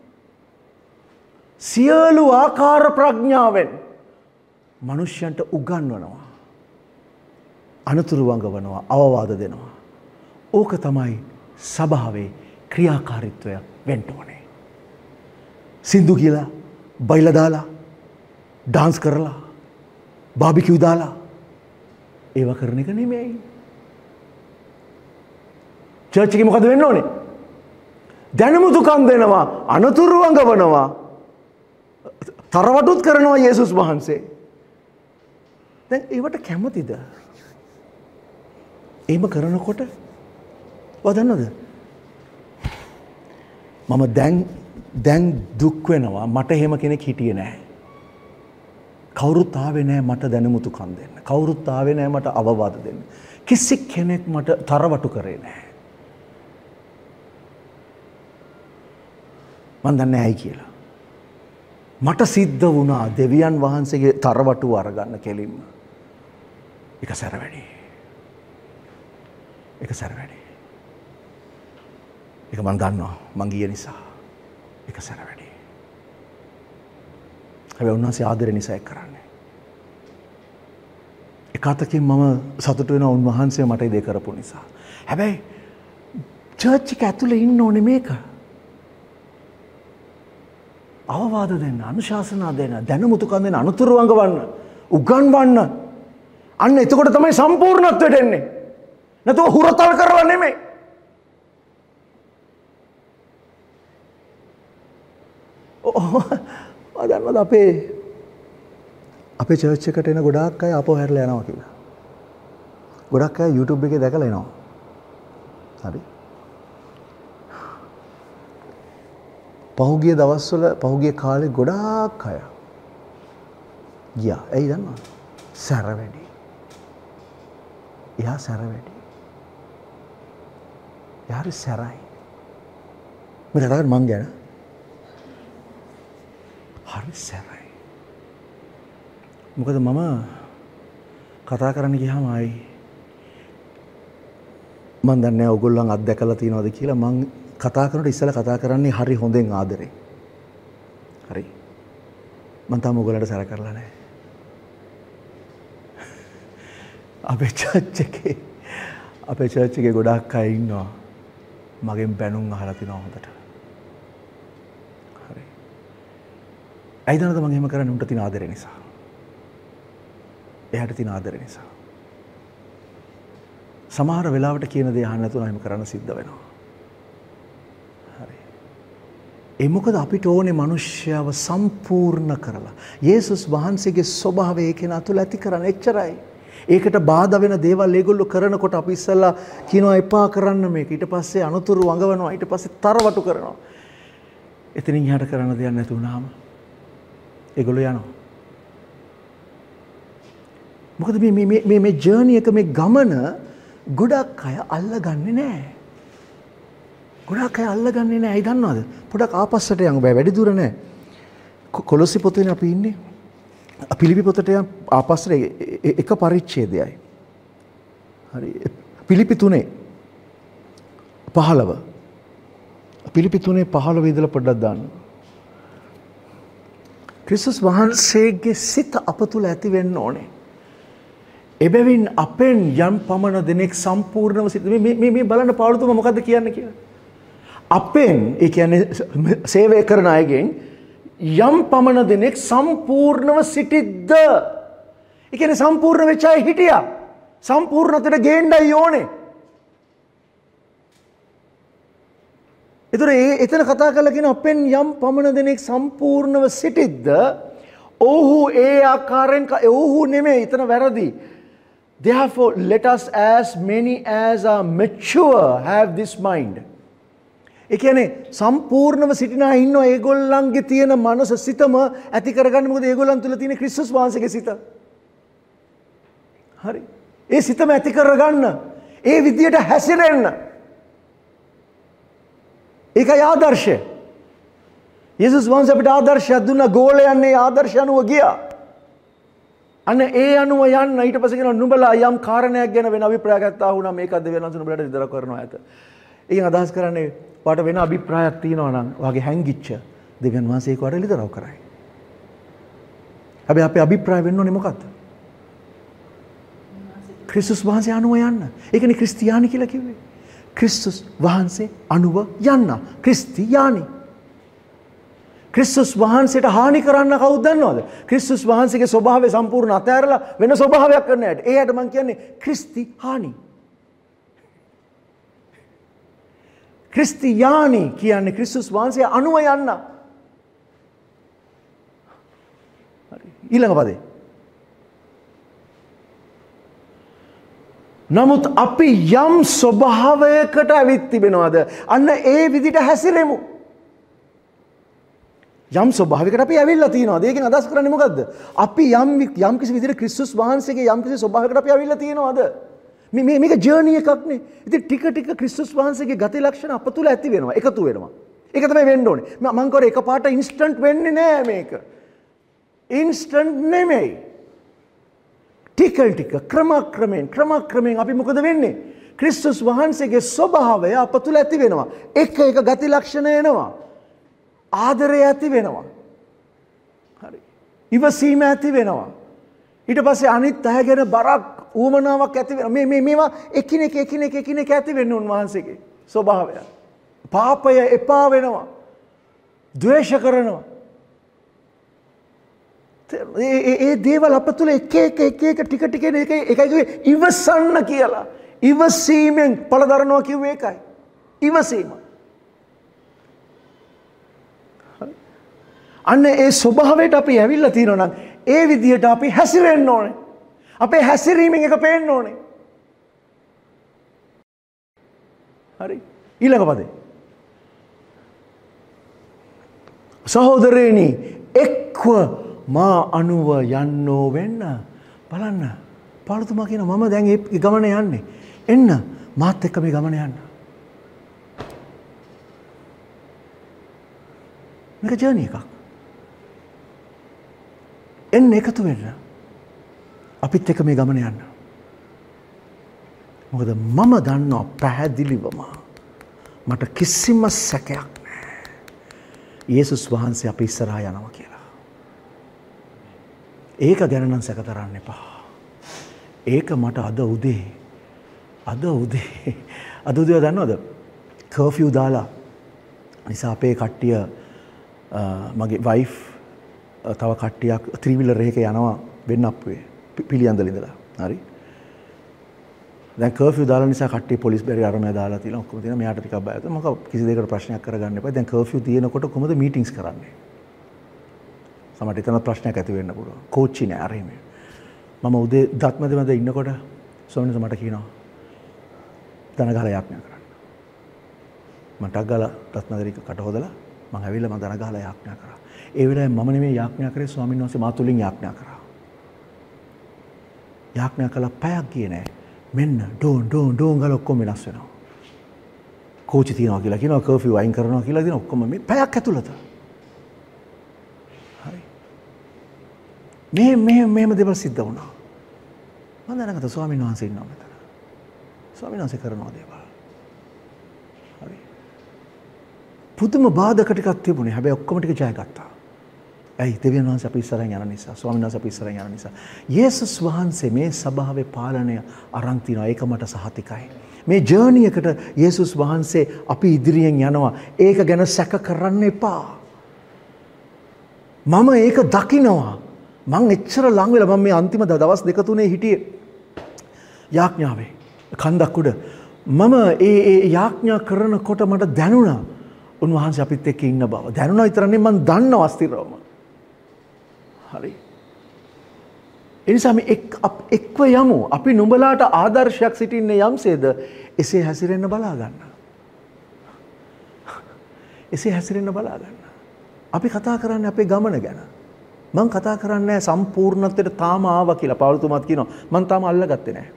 සියලු ආකාර ප්‍රඥාවෙන් මිනිස්යන්ට උගන්වනවා. අනතුරු වඟවනවා, අවවාද දෙනවා. ඕක තමයි සභාවේ ක්‍රියාකාරීත්වය වෙන්න ඕනේ. සින්දු කියලා, බයිලා දාලා, ඩාන්ස් කරලා, බාබිකියු දාලා ඒව කරන එක නෙමෙයි. චර්ච් එකේ මොකද වෙන්න ඕනේ? දැනුමුතුකම් දෙනවා, අනතුරු වඟවනවා, තරවටුත් කරනවා යේසුස් වහන්සේ. දැන් ඒවට කැමතිද? එහෙම කරනකොට ඔය දන්නවද? මම දැන් දුක් වෙනවා. මට එහෙම කෙනෙක් හිටියේ නැහැ. කවුරුත් ආවේ නැහැ මට දැනුමුතුකම් දෙන්න. කවුරුත් ආවේ නැහැ මට අවවාද දෙන්න. කිසි කෙනෙක් මට තරවටු කරේ නැහැ. මන් දන්නේ ඇයි කියලා. මට සිද්ධ වුණා දෙවියන් වහන්සේගේ තරවටුව අරගන්න කෙලින්ම. එක සැර වැඩි. එක සැර වැඩි. ඒක මන් දන්නවා මං ගිය නිසා. එක සැර වැඩි. හැබැයි උන්වහන්සේ ආදරය නිසා ඒක කරන්නේ. එක අතකින් මම සතුටු වෙනවා උන්වහන්සේ මට ඒ දේ කරපු නිසා. හැබැයි චර්ච් එක ඇතුලේ ඉන්න ඕනේ මේක. අවවාද දෙන්න, අනුශාසනා දෙන්න, දැනුමුතුකම් දෙන්න, අනුතුරු වඟවන්න, උගන්වන්න. අන්න එතකොට තමයි සම්පූර්ණත්වයට එන්නේ. නැතුව හුරතල් කරලා නෙමෙයි. දන්නවද අපේ චර්ච් එකට එන ගොඩාක් අය ආපහු හැරලා යනවා කියලා. ගොඩක් අය YouTube එකේ දැකලා එනවා. හරි. පහුගිය දවස්වල පහුගිය කාලේ ගොඩාක් අය ගියා. ඇයි දන්නවද? සැර වැඩි. එයා සැර වැඩි. යාර සැරයි. මට හිතන්න මං ගැන හරි සැරයි. මොකද මම කතා කරන්න ගියාම ආයි මන් දන්නේ නැහැ ඔයගොල්ලන් අත්දැකලා තියෙනවද කියලා. මං කතා කරනකොට ඉස්සෙල්ලා කතා කරන්නේ හරි හොඳෙන් ආදරේ. හරි. මං තාම ඔයගොල්ලන්ට සැර කරලා නැහැ. අපේ චර්ච් එකේ ගොඩාක් අය ඉන්නවා. මගෙන් බැනුම් අහලා තිනවා හොඳට. හරි. ඇයි දන්නවද මම එහෙම කරන්නේ? උන්ට තියෙන ආදරේ නිසා. එයාට තියෙන ආදරේ නිසා. සමහර වෙලාවට කියන දේ අහන්න නැතුව එහෙම කරන්න සිද්ධ වෙනවා. හරි. ඒ මොකද අපිට ඕනේ මිනිස්යාව සම්පූර්ණ කරලා යේසුස් වහන්සේගේ ස්වභාවය ඒ කෙනා තුළ ඇති කරන්න. එච්චරයි. ඒකට බාධා වෙන දේවල් ඒගොල්ලෝ කරනකොට අපි ඉස්සල්ලා කියනවා එපා කරන්න මේක. ඊට පස්සේ අනුතුරු වඟවනවා. ඊට පස්සේ තරවටු කරනවා. එතනින් එහාට කරන්න දෙයක් නැති වුණාම ඒගොල්ලෝ යනවා. මොකද මේ ජර්නි එක මේ ගමන ගොඩක් අය අල්ලගන්නේ නැහැ. ගොඩක් අය අල්ලගන්නේ නැහැ. ඇයි දන්නවද? පොඩක් ආපස්සට යන්න බෑ. වැඩි දුර නැහැ. කොලොසි පොතේනේ අපි ඉන්නේ. පිලිපි පොතට යන ආපස්සට එක පරිච්ඡේදයයි. හරි. පිලිපි 3:15. පිලිපි 3:15 ඉඳලා පොඩ්ඩක් දාන්න. ක්‍රිස්තුස් වහන්සේගේ සිත අප තුළ ඇති වෙන්න ඕනේ. එබැවින් අපෙන් යම් පමණ දෙනෙක් සම්පූර්ණව සිත මේ බලන්න පාවුලතුමා මොකද්ද කියන්නේ කියලා. අපෙන් ඒ කියන්නේ සේවය කරන අයගෙන් යම් පමණ දෙනෙක් සම්පූර්ණව සිටිද්ද. ඒ කියන්නේ සම්පූර්ණ වෙච්ච අය හිටියා. සම්පූර්ණතට ගේන්නයි ඕනේ. ඒතර එතන කතා කරලා කියන අපෙන් යම් පමණ දෙනෙක් සම්පූර්ණව සිටිද්ද. ඔහු ඒ ආකාරයෙන් ඔහු නෙමෙයි එතන වැරදි. Therefore let us as many as are mature have this mind. ඒ කියන්නේ සම්පූර්ණව සිටින අය ඉන්නවා. ඒගොල්ලන්ගේ තියෙන මනස සිතම ඇති කරගන්න. මොකද ඒගොල්ලන් තුල තියෙන ක්‍රිස්තුස් වහන්සේගේ සිත. හරි. ඒ සිතම ඇති කරගන්න. ඒ විදියට හැසිරෙන්න. ඒකයි ආදර්ශය. යේසුස් වහන්සේ අපිට ආදර්ශයක් දුන්නා. ගෝලයන් ඒ ආදර්ශය අනුව ගියා. අන්න ඒ අනුව යන්න. ඊට පස්සේ කියනවා නුඹලා යම් කාරණයක් ගැන වෙන අභිප්‍රාය ගත්තා වුණා මේකද වෙනස් නුඹලට විතර කරනවා ඇත. ඒකෙන් අදහස් කරන්නේ වාට වෙන අභිප්‍රායක් තියෙනවා නම් වාගේ හැංගිච්ච දෙවියන් වහන්සේ ඒක වඩා ලිතරව කරයි. හැබැයි අපේ අභිප්‍රාය වෙන්න ඕනේ මොකද්ද? ක්‍රිස්තුස් වහන්සේ අනුව යන්න. ඒකනේ ක්‍රිස්තියානි කියලා කිව්වේ. ක්‍රිස්තුස් වහන්සේ අනුව යන්න. ක්‍රිස්තියානි. ක්‍රිස්තුස් වහන්සේට හානි කරන්න කවුද දන්නවද? ක්‍රිස්තුස් වහන්සේගේ ස්වභාවය සම්පූර්ණ අතහැරලා වෙන ස්වභාවයක් කරන්න යට. ඒ යට මම කියන්නේ ක්‍රිස්තියානි. ක්‍රිස්තියානි කියන්නේ ක්‍රිස්තුස් වහන්සේ අනුව යන්න. හරි. ඊළඟ පදේ. නමුත් අපි යම් ස්වභාවයකට ඇවිත් තිබෙනවද? අන්න ඒ විදිහට හැසිරෙමු. යම් ස්වභාවයකට අපි ඇවිල්ලා තියෙනවද? ඒකෙන් අදහස් කරන්නේ මොකද්ද? අපි යම් කිසි විදිහට ක්‍රිස්තුස් වහන්සේගේ යම් කිසි ස්වභාවයකට අපි ඇවිල්ලා තියෙනවද? මේක ජර්නි එකක් නේ. ඉතින් ටික ටික ක්‍රිස්තුස් වහන්සේගේ ගති ලක්ෂණ අප තුළ ඇති වෙනවා, එකතු වෙනවා. ඒක තමයි වෙන්න ඕනේ. මම කවර එකපාරට ඉන්ස්ටන්ට් වෙන්නේ නෑ මේක. ඉන්ස්ටන්ට් නෙමෙයි. ටික ටික ක්‍රමක්‍රමයෙන් අපි මොකද වෙන්නේ? ක්‍රිස්තුස් වහන්සේගේ ස්වභාවය අප තුළ ඇති වෙනවා. එක එක ගති ලක්ෂණ එනවා. ආදරය ඇති වෙනවා. හරි. ඉවසීම ඇති වෙනවා. ඊට පස්සේ අනිත් අය ගැන බරක් ඌමනාවක් ඇති වෙනවා. මේවා එකිනෙක ඇති වෙන්නේ උන්වහන්සේගේ ස්වභාවය. පාපය එපා වෙනවා. ද්වේෂ කරනවා. ඒ දේවල් අප තුළ එක ටික එකයි ඉවසන්න කියලා. ඉවසීමෙන් පළදරනවා කිව්වේ ඒකයි. ඉවසීම. අන්න ඒ ස්වභාවයට අපි ඇවිල්ලා තියෙනවා නම් ඒ විදිහට අපි හැසිරෙන්න ඕනේ. අපේ හැසිරීමෙන් එක පේන්න ඕනේ. හරි. ඊළඟ පදේ. සහෝදරයනි එක්ව මා අනුව යන්නෝ වෙන්න. බලන්න. පාලතුමා කියන මම දැන් ඒ ගමන යන්නේ. එන්න මාත් එක්ක මේ ගමන යන්න. මේක ජර්නි එකක්. එන්න එකතු වෙන්න. අපිත් එක්ක මේ ගමන යන්න. මොකද මම දන්නවා පැහැදිලිවම මට කිසිම සැකයක් නැහැ. යේසුස් වහන්සේ අපි ඉස්සරහා යනවා කියලා. ඒක ගැන නම් සැක කරන්න එපා. ඒක මට අද උදේ දන්නවද? කර්ෆියු දාලා නිසා අපේ කට්ටිය මගේ වයිෆ් තව කට්ටියක් ත්‍රිවිලර් එකක යනවා වෙන්නප්පුවේ පිළියන්දල ඉඳලා. හරි. දැන් කර්ෆියු දාලා නිසා කට්ටිය පොලිස් බැරි අරමයා දාලා තියලා ඔක්කොම තියෙනවා. මෙයාට ටිකක් බයයි. මම කිසි දෙයකට ප්‍රශ්නයක් කරගන්න එපා. දැන් කර්ෆියු තියෙනකොට කොහොමද මීටින්ග්ස් කරන්නේ? සමහරට එතන ප්‍රශ්නයක් ඇති වෙන්න පුළුවන්. කෝච්චි නෑ අරෙම. මම උදේ දත් මැද ඉන්නකොට ස්වාමීන් වහන්සේ මට කියනවා දන ගහලා යාඥා කරන්න. මම ටක් ගාලා දත් මැද කට හොදලා මම ඇවිල්ලා මම දන ගහලා යාඥා කරා. ඒ වෙලාවේ මම නෙමෙයි යාඥා කරේ ස්වාමීන් වහන්සේ මා තුලින් යාඥා කරා. යාඥා කළා පැයක් ගියේ නෑ. මෙන්න ඩෝන් ගාලා ඔක්කොම වෙනස් වෙනවා. කෝච්චි තියනවා කියලා කියනවා කර්ෆියු අයින් කරනවා කියලා දින ඔක්කොම මේ පැයක් ඇතුළත. හරි. මේම දේවල් සිද්ධ වුණා. මම දැනගත්තා ස්වාමීන් වහන්සේ ඉන්නවා මෙතන. ස්වාමීන් වහන්සේ කරනවා දේවල්. හරි. පුදුම බාධක ටිකක් තිබුණේ. හැබැයි ඔක්කොම ටික ජය ගත්තා. ඇයි දෙවියන් වහන්සේ අපි ඉස්සරහින් යන නිසා, ස්වාමීන් වහන්සේ අපි ඉස්සරහින් යන නිසා. යේසුස් වහන්සේ මේ සභාවේ පාලනය අරන් තිනවා. ඒක මට සහතිකයි. මේ ජර්නි එකට යේසුස් වහන්සේ අපි ඉදිරියෙන් යනවා. ඒක ගැන සැක කරන්න එපා. මම ඒක දකිනවා. මං එච්චර ලං වෙලා මම මේ අන්තිම දවස් දෙක තුනේ හිටියේ යාඥාවේ. කන්දක් උඩ. මම ඒ යාඥා කරනකොට මට දැනුණා උන්වහන්සේ අපිත් එක්ක ඉන්න බව. දැනුණා විතර නෙමෙයි මං දන්නවා ස්ථිරවම. හරි. එනිසා මේ එක්ව යමු. අපි නුඹලාට ආදර්ශයක් සිටින්නේ යම්සේද එසේ හැසිරෙන්න බලා ගන්න. එසේ හැසිරෙන්න බලා ගන්න. අපි කතා කරන්නේ අපේ ගමන ගැන. මම කතා කරන්නේ සම්පූර්ණත්වයට තාම ආවා කියලා. පවුල්තුමාත් කියනවා මම තාම අල්ලගත්තේ නැහැ.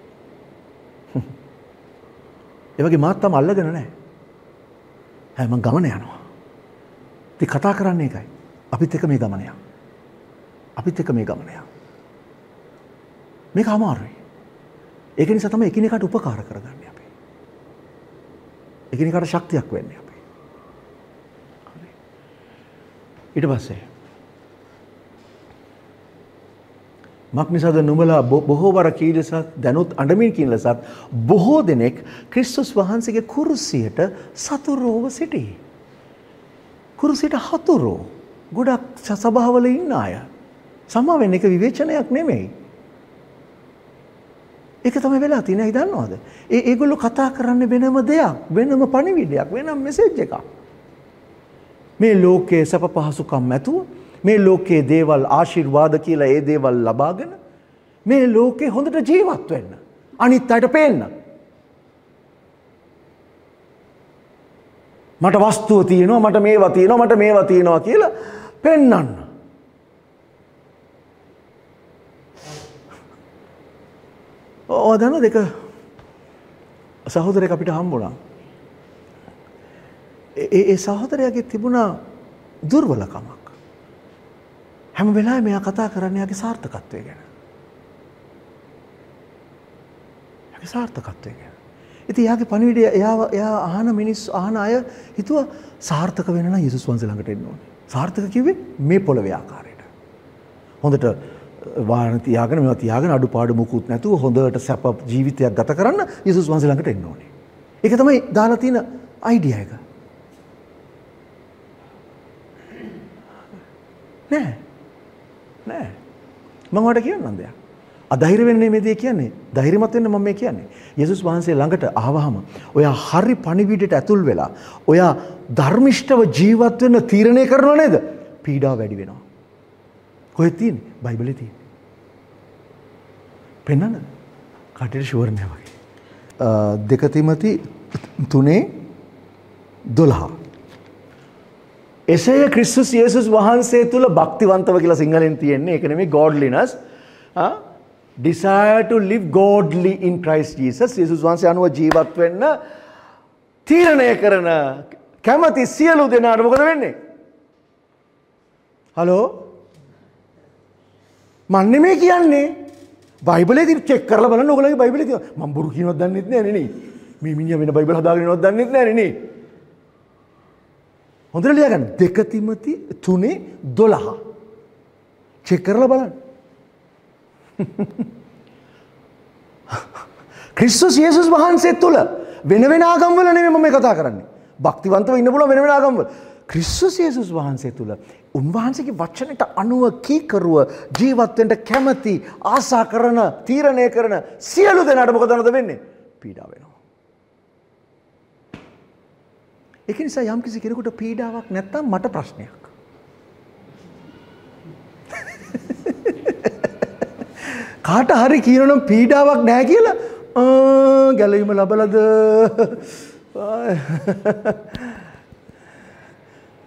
ඒ වගේ මාත් තාම අල්ලගෙන නැහැ. හැබැයි මම ගමන යනවා. ඉතින් කතා කරන්නේ ඒකයි. අපිත් එක මේ ගමන යනවා. අපිත් එක මේ ගමන යනවා. මේක අමාරුයි. ඒක නිසා තමයි එකිනෙකාට උපකාර කරගන්නේ අපි. එකිනෙකාට ශක්තියක් වෙන්නේ අපි. හරි. ඊට පස්සේ මක් නිසාද නුඹලා බොහෝ වර කී ලෙසත් දැනුත් අඬමින් කියන ලෙසත් බොහෝ දෙනෙක් ක්‍රිස්තුස් වහන්සේගේ කුරුසියට සතුරෝව සිටී. කුරුසියට හතුරෝ ගොඩක් සභාවල ඉන්න අය. සමාවෙන් එක විවේචනයක් නෙමෙයි. ඒක තමයි වෙලා තියෙන්නේ. ඒ දන්නවද? ඒගොල්ලෝ කතා කරන්නේ වෙනම දෙයක්, වෙනම පණිවිඩයක්, වෙනම මෙසේජ් එකක්. මේ ලෝකයේ සැප පහසුකම් ඇතුව මේ ලෝකයේ දේවල් ආශිර්වාද කියලා ඒ දේවල් ලබාගෙන මේ ලෝකේ හොඳට ජීවත් වෙන්න. අනිත් අයට පේන්න. මට වස්තුව තියෙනවා, මට මේවා තියෙනවා, මට මේවා තියෙනවා කියලා පෙන්වන්න. ඔය දන්න දෙක සහෝදරයෙක් අපිට හම්බුණා. ඒ සහෝදරයාගේ තිබුණා දුර්වලකමක්. හැම වෙලාවෙම එයා කතා කරන්නේ එයාගේ සාර්ථකත්වය ගැන. එයාගේ සාර්ථකත්වය ගැන. ඉතින් එයාගේ පණිවිඩය එයා අහන අය හිතුවා සාර්ථක වෙන්න නම් යේසුස් වහන්සේ ළඟට එන්න ඕනේ. සාර්ථක කිව්වේ මේ පොළවේ ආකාරයට. හොඳට වාහන තියාගෙන මේවා තියාගෙන අඩුපාඩු මුකුත් නැතුව හොඳට සැප ජීවිතයක් ගත කරන්න යේසුස් වහන්සේ ළඟට එන්න ඕනේ. ඒක තමයි දාලා තියෙන අයිඩියා එක. නෑ. මම ඔයාලට කියන්නම් දෙයක්. අධෛර්ය වෙන්නේ මේ දේ කියන්නේ. ධෛර්යමත් වෙන්න මම මේ කියන්නේ. යේසුස් වහන්සේ ළඟට ආවහම ඔයා හරි පණිවිඩයට ඇතුල් වෙලා ඔයා ධර්මිෂ්ඨව ජීවත් වෙන්න තීරණය කරනව නේද? පීඩාව වැඩි වෙනවා. කොහෙද තියෙන්නේ? බයිබලේ තියෙන්නේ. පෙන්නන්න. කටට ෂුවර් නෑ වගේ. 2 තිමෝති 3:12. එසේ ක්‍රිස්තුස් යේසුස් වහන්සේ තුල භක්තිවන්තව කියලා සිංහලෙන් තියෙන්නේ. ඒක නෙමෙයි godliness. Desire to live godly in Christ Jesus. යේසුස් වහන්සේ අනුව ජීවත් වෙන්න තීරණය කරන කැමැති සියලු දෙනාට මොකද වෙන්නේ? හලෝ? මම නෙමෙයි කියන්නේ. බයිබලේ තියෙන චෙක් කරලා බලන්න ඕගොල්ලෝගේ බයිබලේ තියෙන. මම බොරු කියනවත් දන්නෙත් නෑ නේ. මේ මිනිහා වෙන බයිබල් හදාගෙන ඉනවත් දන්නෙත් නෑ නේ. හොඳට ලියාගන්න. 2 තිමෝති 3:12. චෙක් කරලා බලන්න. ක්‍රිස්තුස් යේසුස් වහන්සේ තුල වෙන ආගම් වල නෙමෙයි මම කතා කරන්නේ. භක්තිවන්තව ඉන්න පුළුවන් වෙන ආගම් වල. ක්‍රිස්තුස් යේසුස් වහන්සේ තුල උන්වහන්සේගේ වචනයට අනුව කීකරුව ජීවත් වෙන්න කැමැති ආසා කරන තීරණය කරන සියලු දෙනාට මොකද වෙන්නේ? පීඩාව වෙනවා. ඒක නිසා යම් කිසි කෙනෙකුට පීඩාවක් නැත්තම් මට ප්‍රශ්නයක්. කාට හරි කියනනම් පීඩාවක් නැහැ කියලා ගැලවීම ලබලද?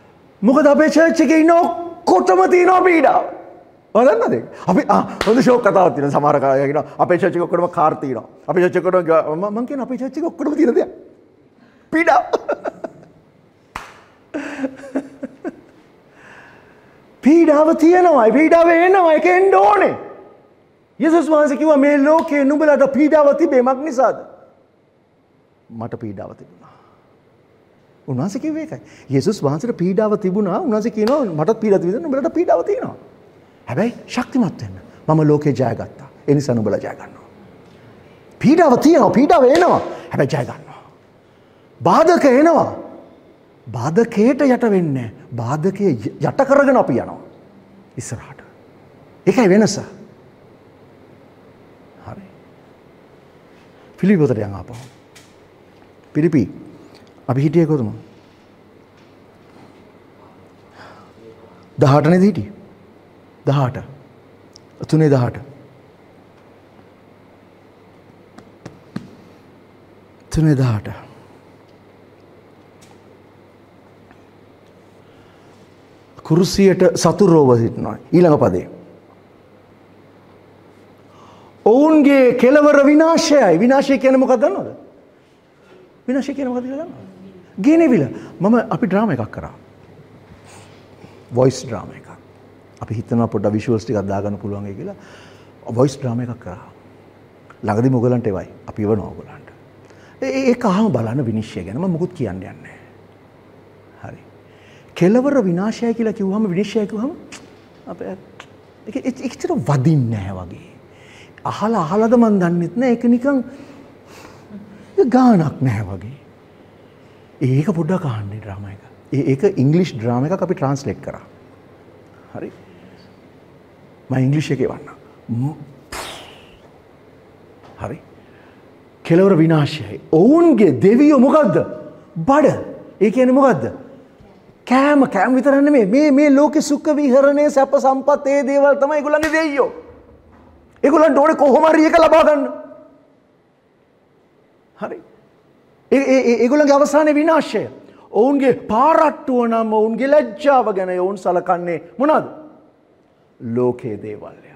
මොකද අපේ චර්ච් එකේ ඉන්න ඔක්කොටම තියෙනවා පීඩාව. ඔය දන්නවද? අපි හොඳ ෂෝක් කතාවක් තියෙනවා. සමහර අය කියනවා අපේ චර්ච් එකේ ඔක්කොටම කාර් තියෙනවා. අපේ චර්ච් එකේ මම කියන අපේ චර්ච් එකේ ඔක්කොටම තියෙන දෙයක්. පීඩාව. පීඩාව තියෙනවා. පීඩාව එනවා. ඒක එන්න ඕනේ. යේසුස් වහන්සේ කිව්වා මේ ලෝකේ නුඹලට පීඩාව තිබේ මක් නිසාද? මට පීඩාව තිබුණා. උන්වහන්සේ කිව්වේ ඒකයි. යේසුස් වහන්සේට පීඩාව තිබුණා. උන්වහන්සේ කියනවා මටත් පීඩාව තිබුණා. නුඹලට පීඩාව තියෙනවා. හැබැයි ශක්තිමත් වෙන්න. මම ලෝකේ ජය ගත්තා. ඒ නිසා නුඹලා ජය ගන්නවා. පීඩාව තියෙනවා. පීඩාව එනවා. හැබැයි ජය ගන්නවා. බාධක එනවා. බාධකයට යට වෙන්නේ. බාධකයේ යට කරගෙන අපි යනවා. ඉස්සරහට. ඒකයි වෙනස. හරි. පිළිවෙතට යන් ආපහු. පිළිපි අපි හිටියේ කොතන? 18 නේද හිටියේ? 18. 3:18. 3:18. කුරුසියට සතුරෝව සිටිනවා. ඊළඟ පදේ. ඔවුන්ගේ කෙලවර විනාශයයි. විනාශය කියන්නේ මොකක්ද දන්නවද? විනාශය කියන්නේ මොකක්ද කියලා දන්නවද? ගේනෙවිල. අපි ඩ්‍රාමා එකක් කරා. වොයිස් ඩ්‍රාමා එකක්. අපි හිතනවා පොඩ්ඩක් විෂුවල්ස් ටිකක් දාගන්න පුළුවන් කියලා. වොයිස් ඩ්‍රාමා එකක් කරා. ළඟදිම ඔයගලන්ට එවයි. අපි එවනවා ඔයගලන්ට. ඒක අහම බලන්න විනිශ්චය ගැන මම මුකුත් කියන්න යන්නේ නැහැ. හරි. කෙලවර විනාශයයි කියලා කිව්වම විනිශ්චය කිව්වම අපේ ඒක වදින්නේ නැහැ වගේ. අහලාද මන් දන්නෙත් නෑ. ඒක නිකන් ගානක් නැහැ වගේ. ඒක පොඩ්ඩක් අහන්නේ ඩ්‍රාමා එක. ඒක ඉංග්ලිෂ් ඩ්‍රාමා එකක් අපි ට්‍රාන්ස්ලේට් කරා. හරි. මම ඉංග්‍රීසි එකේ වන්නම්. හරි. කෙලවර විනාශයයි. ඔවුන්ගේ දෙවියෝ මොකද්ද? බඩ. ඒ කියන්නේ මොකද්ද? කෑම විතර නෙමෙයි. මේ ලෝකේ සුඛ විහරණයේ සැප සම්පත් ඒ දේවල් තමයි ඒගොල්ලන්ගේ දෙයියෝ. ඒගොල්ලන්ට ඕනේ කොහොම හරි එක ලබා ගන්න. හරි. ඒගොල්ලන්ගේ අවසානයේ විනාශය. ඔවුන්ගේ පාරට්ටුව නම් ඔවුන්ගේ ලැජ්ජාව ගැන ඔවුන් සලකන්නේ මොනවද? ලෝකයේ දේවල්ය.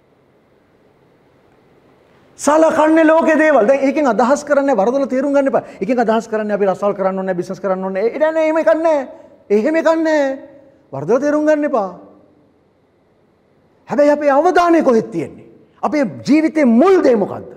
සලකන්නේ ලෝකයේ දේවල්. දැන් ඒකෙන් අදහස් කරන්නේ වරදොල තේරුම් ගන්න එපා. ඒකෙන් අදහස් කරන්නේ අපි රසවල් කරන්න ඕනේ, බිස්නස් කරන්න ඕනේ. ඒ නෑ එහෙම එකක් නෑ. එහෙම එකක් නෑ. වරදොල තේරුම් ගන්න එපා. හැබැයි අපේ අවධානය කොහෙද තියෙන්නේ? අපේ ජීවිතේ මුල් දේ මොකද්ද?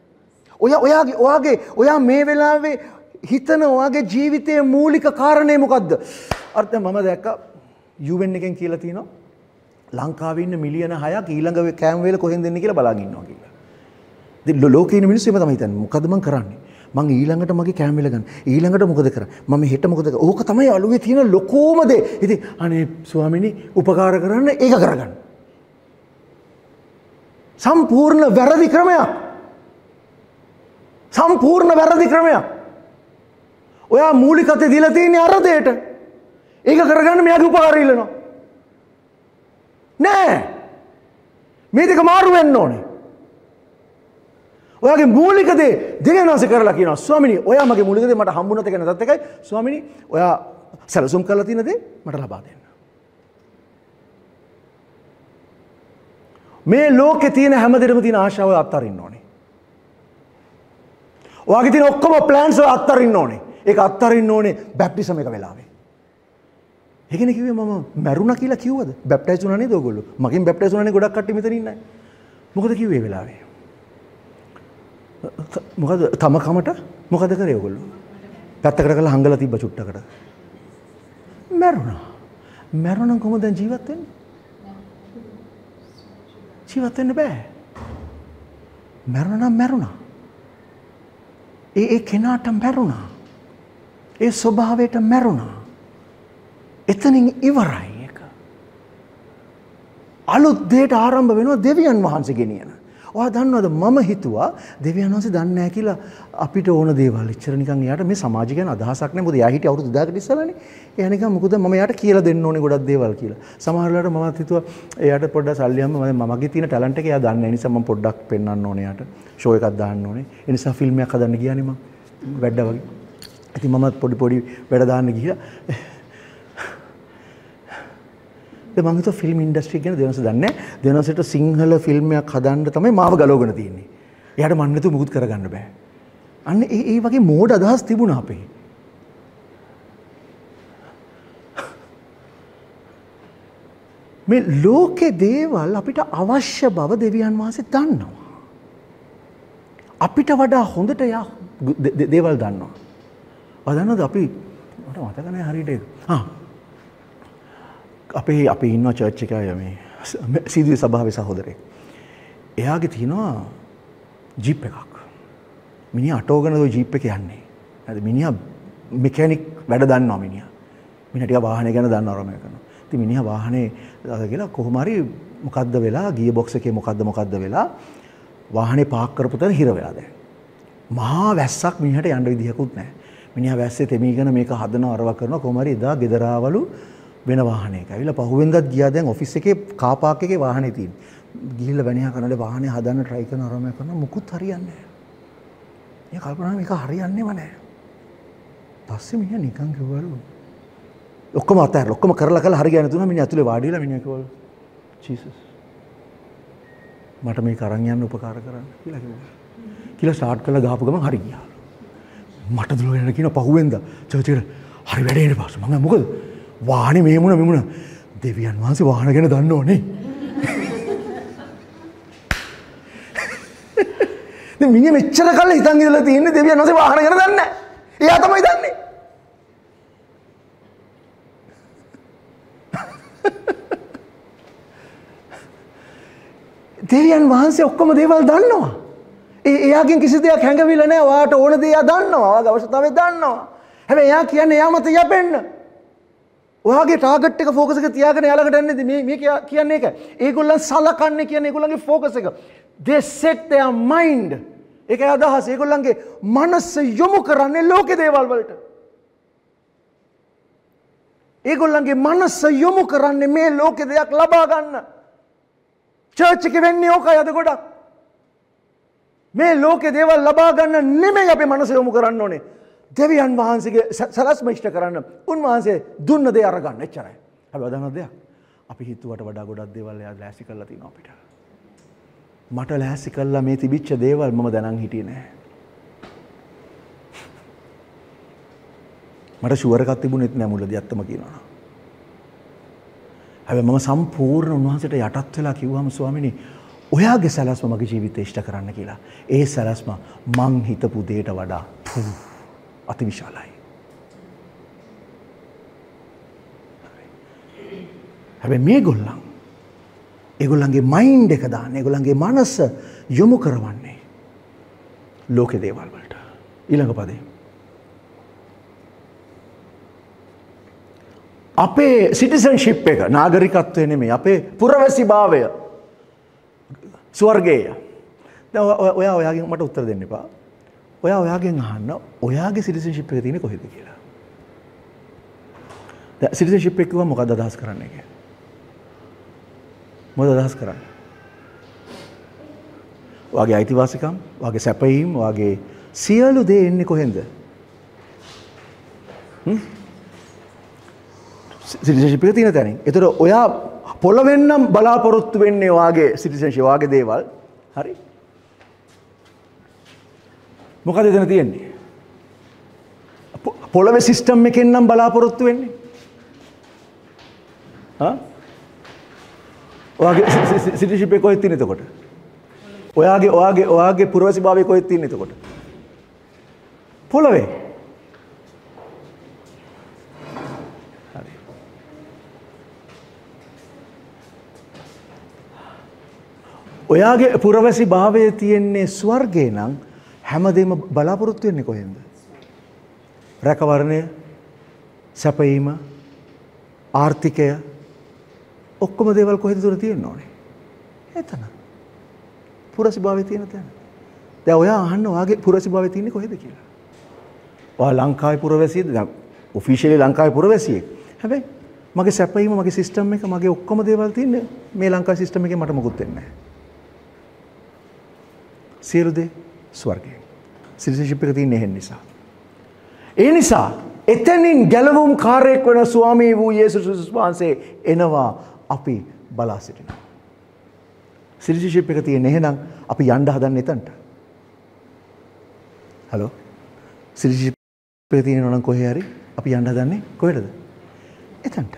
ඔයා මේ වෙලාවේ හිතන ඔයාගේ ජීවිතයේ මූලික කාරණේ මොකද්ද? අර්ථ මම දැක්කා UN එකෙන් කියලා තියෙනවා ලංකාවේ ඉන්න මිලියන 6ක් ඊළඟ කෑම වේල කොහෙන්ද එන්නේ කියලා බලාගෙන ඉන්නවා කියලා. ඉතින් ලෝකේ ඉන්න මිනිස්සු එහෙම තමයි හිතන්නේ. මොකද්ද මං කරන්නේ? මං ඊළඟට මගේ කෑම වේල ගන්න. ඊළඟට මොකද කරන්නේ? මම හෙට මොකද කරන්නේ? ඕක තමයි අලුවේ තියෙන ලොකෝම දේ. ඉතින් අනේ ස්වාමිනී උපකාර කරන්න ඒක කරගන්න. සම්පූර්ණ වැරදි ක්‍රමයක්. සම්පූර්ණ වැරදි ක්‍රමයක්. ඔයා මූලිකත්වය දීලා තියෙන්නේ අර දෙයට. ඒක කරගන්න මෙයාගේ උපකාරය ඉල්ලනවා. නෑ. මේ දෙක මාරු වෙන්න ඕනේ. ඔයාගේ මූලික දේ දෙවියන්වහන්සේ කරලා කියනවා ස්වාමිනී ඔයා මගේ මූලික දේ මට හම්බුනත් එක නැතත් එකයි ස්වාමිනී ඔයා සැලසුම් කරලා තියෙන දේ මට ලබා දෙන්න. මේ ලෝකේ තියෙන හැමදේටම තියෙන ආශාව අත්හරින්න ඕනේ. ඔයාගේ තියෙන ඔක්කොම ප්ලෑන්ස් වල අත්හරින්න ඕනේ. ඒක අත්හරින්න ඕනේ බැප්ටිසම් එක වෙලාවේ. ඒකනේ කිව්වේ මම මැරුණා කියලා කිව්වද? බැප්ටයිස් වුණා නේද ඔයගොල්ලෝ? මගෙන් බැප්ටයිස් වුණානේ ගොඩක් කට්ටිය මෙතන ඉන්නයි. මොකද කිව්වේ වෙලාවේ? මොකද තම කමට මොකද කරේ ඔයගොල්ලෝ? පැත්තකට කරලා හංගලා තිබ්බ චුට්ටකට. මැරුණා. මැරුණා කොහොමද දැන් ජීවත් වෙන්නේ? ජීවත් වෙන්න බෑ. මැරුණා නම් මැරුණා. ඒ කෙනාට මැරුණා. ඒ ස්වභාවයට මැරුණා. එතනින් ඉවරයි ඒක. අලුත් දෙයට ආරම්භ වෙනවා දෙවියන් වහන්සේ ගෙනියන. ඔයා දන්නවද මම හිතුවා දෙවියන් වහන්සේ දන්නේ නැහැ කියලා අපිට ඕන දේවල්. එච්චර නිකන් එයාට මේ සමාජය ගැන අදහසක් නැහැ. මොකද එයා හිටිය අවුරුදු 2000කට ඉස්සෙල්ලානේ. එයා නිකන් මොකද මම එයාට කියලා දෙන්න ඕනේ ගොඩක් දේවල් කියලා. සමහර වෙලාවට මමත් හිතුවා එයාට පොඩ්ඩක් සල්ලි හම්බ මගේ තියෙන ටැලන්ට් එක එයා දන්නේ නැහැ. නිසා මම පොඩ්ඩක් පෙන්වන්න ඕනේ එයාට. ෂෝ එකක් දාන්න ඕනේ. ඒ නිසා ෆිල්ම් එකක් හදන්න ගියානේ මම. වැඩ වගේ. ඉතින් මමත් පොඩි වැඩ දාන්න ගිහලා මම හිතුවා ෆිල්ම් ඉන්ඩස්ට්‍රි ගැන දෙවනස දන්නේ නැහැ. දෙවනසට සිංහල ෆිල්ම් එකක් හදන්න තමයි මාව ගලවගෙන තියෙන්නේ. එයාට මන් නැතුව මුකුත් කරගන්න බෑ. අන්න ඒ වගේ මෝඩ අදහස් තිබුණා අපේ. මේ ලෝකේ දේවල් අපිට අවශ්‍ය බව දෙවියන් වහන්සේ දන්නවා. අපිට වඩා හොඳට යා දේවල් දන්නවා. දන්නවද අපි මට මතක නැහැ හරියට. අපි ඉන්නවා චර්ච් එකේ මේ සීදුවේ සභාවේ සහෝදරයෙක්. එයාගේ තියෙනවා ජීප් එකක්. මිනිහා අටෝගෙන ওই ජීප් එක යන්නේ. හරිද? මිනිහා මෙකැනික් වැඩ දන්නවා මිනිහා. මිනිහා ටික වාහනේ ගැන දන්නවා රමය කරනවා. ඉතින් මිනිහා වාහනේ ගිහලා කොහොම හරි මොකද්ද වෙලා ගියර් බොක්ස් එකේ මොකද්ද වෙලා වාහනේ පාක් කරපු තැන හිර වෙලා දැන්. මහා වැස්සක් මිනිහට යන්න විදිහකුත් නැහැ. මිනිහා වැස්සේ තෙමීගෙන මේක හදනවා අරව කරනවා කොහොම හරි එදා ගෙදර ආවලු වෙන වාහනයක. ඇවිල්ලා පහුවෙන්දත් ගියා දැන් ඔෆිස් එකේ කාර් පාක් එකේ වාහනේ තියෙන්නේ. ගිහිල්ලා වැනියා කරනකොට වාහනේ හදන්න try කරන අරම කරනවා මුකුත් හරියන්නේ නැහැ. මම කල්පනා මේක හරියන්නේම නැහැ. පස්සේ මිනිහා නිකන් කිව්වලු ඔක්කොම අතහැරලා ඔක්කොම කරලා හරි ගියා නේද මිනිහා ඇතුලේ වාඩි වෙලා මිනිහා කිව්වලු ජීසස් මට මේක අරන් යන්න උපකාර කරන්න කියලා කිව්වා. කියලා ස්ටාර්ට් කරලා ගහපු ගමන් හරි ගියා. මට දුර වෙන කියන පහුවෙන්ද චර්ච් එකට හරි වැඩේ ඉන්න පස්සේ මම මොකද වාහනේ මෙමුණ දෙවියන් වහන්සේ වාහන ගැන දන්නෝනේ. දැන් මිනිහ මෙච්චර කල් හිතන් ඉඳලා තියෙන්නේ දෙවියන් වහන්සේ වාහන ගැන දන්නේ නැහැ. එයා තමයි දන්නේ. දෙවියන් වහන්සේ ඔක්කොම දේවල් දන්නවා. එයාගෙන් කිසි දෙයක් හැඟවිලා නැහැ. ඔයාට ඕන දේ එයා දන්නවා. ඔයාගේ අවශ්‍යතාවය දන්නවා. හැබැයි එයා කියන්නේ එයා මත යැපෙන්න. ඔයාගේ ටාගට් එක ફોකස් එක තියාගෙන යාළඟට යන්නේ මේ කියන්නේ ඒක. ඒගොල්ලන් සලකන්නේ කියන්නේ ඒගොල්ලන්ගේ ફોකස් එක. They set their mind. ඒකේ අදහස ඒගොල්ලන්ගේ මනස යොමු කරන්නේ ලෝකේ දේවල් වලට. ඒගොල්ලන්ගේ මනස යොමු කරන්නේ මේ ලෝකේ දෙයක් ලබා ගන්න. චර්ච් එකේ වෙන්නේ ඕකයි අද ගොඩක්. මේ ලෝකේ දේවල් ලබා ගන්න නෙමෙයි අපේ මනස යොමු කරන්න ඕනේ. දෙවියන් වහන්සේගේ සලස්ම ඉෂ්ට කරන්න උන්වහන්සේ දුන්න දේ අරගන්න එච්චරයි. හැබැයි අදහන දෙයක් අපි හිතුවට වඩා ගොඩක් දේවල් එයා ලෑස්ති කරලා තිනවා අපිට. මට ලෑස්ති කරලා මේ තිබිච්ච දේවල් මම දැනන් හිටියේ නෑ. මට ෂුවර් එකක් තිබුණෙත් නෑ මුලදී අත්තම කියනවා. හැබැයි මම සම්පූර්ණ උන්වහන්සේට යටත් වෙලා කිව්වම ස්වාමිනේ ඔයාගේ සලස්ම මගේ ජීවිතේ ඉෂ්ට කරන්න කියලා. ඒ සලස්ම මං හිතපු දෙයට වඩා අතිවිශාලයි. හැබැයි මේගොල්ලන් ඒගොල්ලන්ගේ මයින්ඩ් එක දාන්න ඒගොල්ලන්ගේ මනස යොමු කරවන්නේ ලෝකේ දේවල් වලට. ඊළඟ පදේ අපේ සිටිසන්ෂිප් එක නාගරිකත්වය නෙමෙයි අපේ පුරවැසිභාවය ස්වර්ගය. දැන් ඔයාගෙන් මට උත්තර දෙන්න එපා. ඔයාගෙන් අහන්න ඔයාගේ සිටිසන්ෂිප් එක තියෙන්නේ කොහෙද කියලා. දැන් සිටිසන්ෂිප් එක කිව්වම මොකක්ද අදහස් කරන්නේ කියලා? මොකද අදහස් කරන්නේ? ඔයාගේ අයිතිවාසිකම්, ඔයාගේ සැපයීම්, ඔයාගේ සියලු දේ එන්නේ කොහෙන්ද? සිටිසන්ෂිප් එක තියෙන තැනින්. ඒතර ඔයා පොළවෙන් නම් බලාපොරොත්තු වෙන්නේ ඔයාගේ සිටිසන්ෂිප්, ඔයාගේ දේවල්. හරි? මොකද එතන තියෙන්නේ? පොළවේ සිස්ටම් එකෙන් නම් බලාපොරොත්තු වෙන්නේ. ඔයාගේ සිටිසන්ෂිප් එක කොහෙද තියෙන්නේ එතකොට? ඔයාගේ පුරවැසිභාවය කොහෙද තියෙන්නේ එතකොට? පොළවේ. හරි. ඔයාගේ පුරවැසිභාවය තියෙන්නේ ස්වර්ගේ නම් හැමදේම බලාපොරොත්තු වෙන්නේ කොහෙන්ද? රැකවරණය, සැපයීම, ආර්ථිකය ඔක්කොම දේවල් කොහෙද දුර තියෙන්න ඕනේ? එතන. පුරවැසිභාවය තියෙන තැන. දැන් ඔයා අහන්න ඔයාගේ පුරවැසිභාවය තියෙන්නේ කොහෙද කියලා. ඔයා ලංකාවේ පුරවැසියෙක්ද? දැන් ඔෆිෂියලි ලංකාවේ පුරවැසියෙක්. හැබැයි මගේ සැපයීම, මගේ සිස්ටම් එක, මගේ ඔක්කොම දේවල් තියෙන්නේ මේ ලංකාවේ සිස්ටම් එකේ මට මොකුත් වෙන්නේ නැහැ. සියලු දේ ස්වර්ගයේ. සිටිසන්ෂිප් එක තියෙන්නේ එහෙන් නිසා. ඒ නිසා එතනින් ගැලවුම් කාර්යයක් වෙන ස්වාමී වූ යේසුස් ක්‍රිස්තුස් වහන්සේ එනවා අපි බලා සිටිනවා. සිටිසිප් එක තියෙන එහෙනම් අපි යන්න හදන්නේ එතනට. හලෝ. සිටිසිප් එක තියෙනවා නම් කොහේ හරි අපි යන්න හදන්නේ කොහෙටද? එතනට.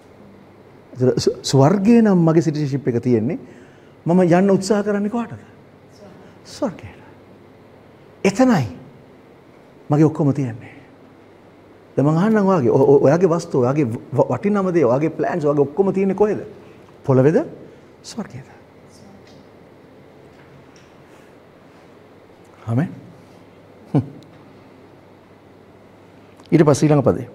ස්වර්ගේ නම් මගේ සිටිසිප් එක තියෙන්නේ. මම යන්න උත්සාහ කරන්නේ කොහටද? ස්වර්ගයට. එතනයි මගේ ඔක්කොම තියෙන්නේ. දැන් මං අහන්නම් ඔයාගේ ඔයාගේ වස්තු ඔයාගේ වටිනාම දේ ඔයාගේ ප්ලෑන්ස් ඔයාගේ ඔක්කොම තියෙන්නේ කොහෙද? පොළවේද? ස්වර්ගයේද? ආමෙන්. ඊට පස්සේ ඊළඟ පදේ.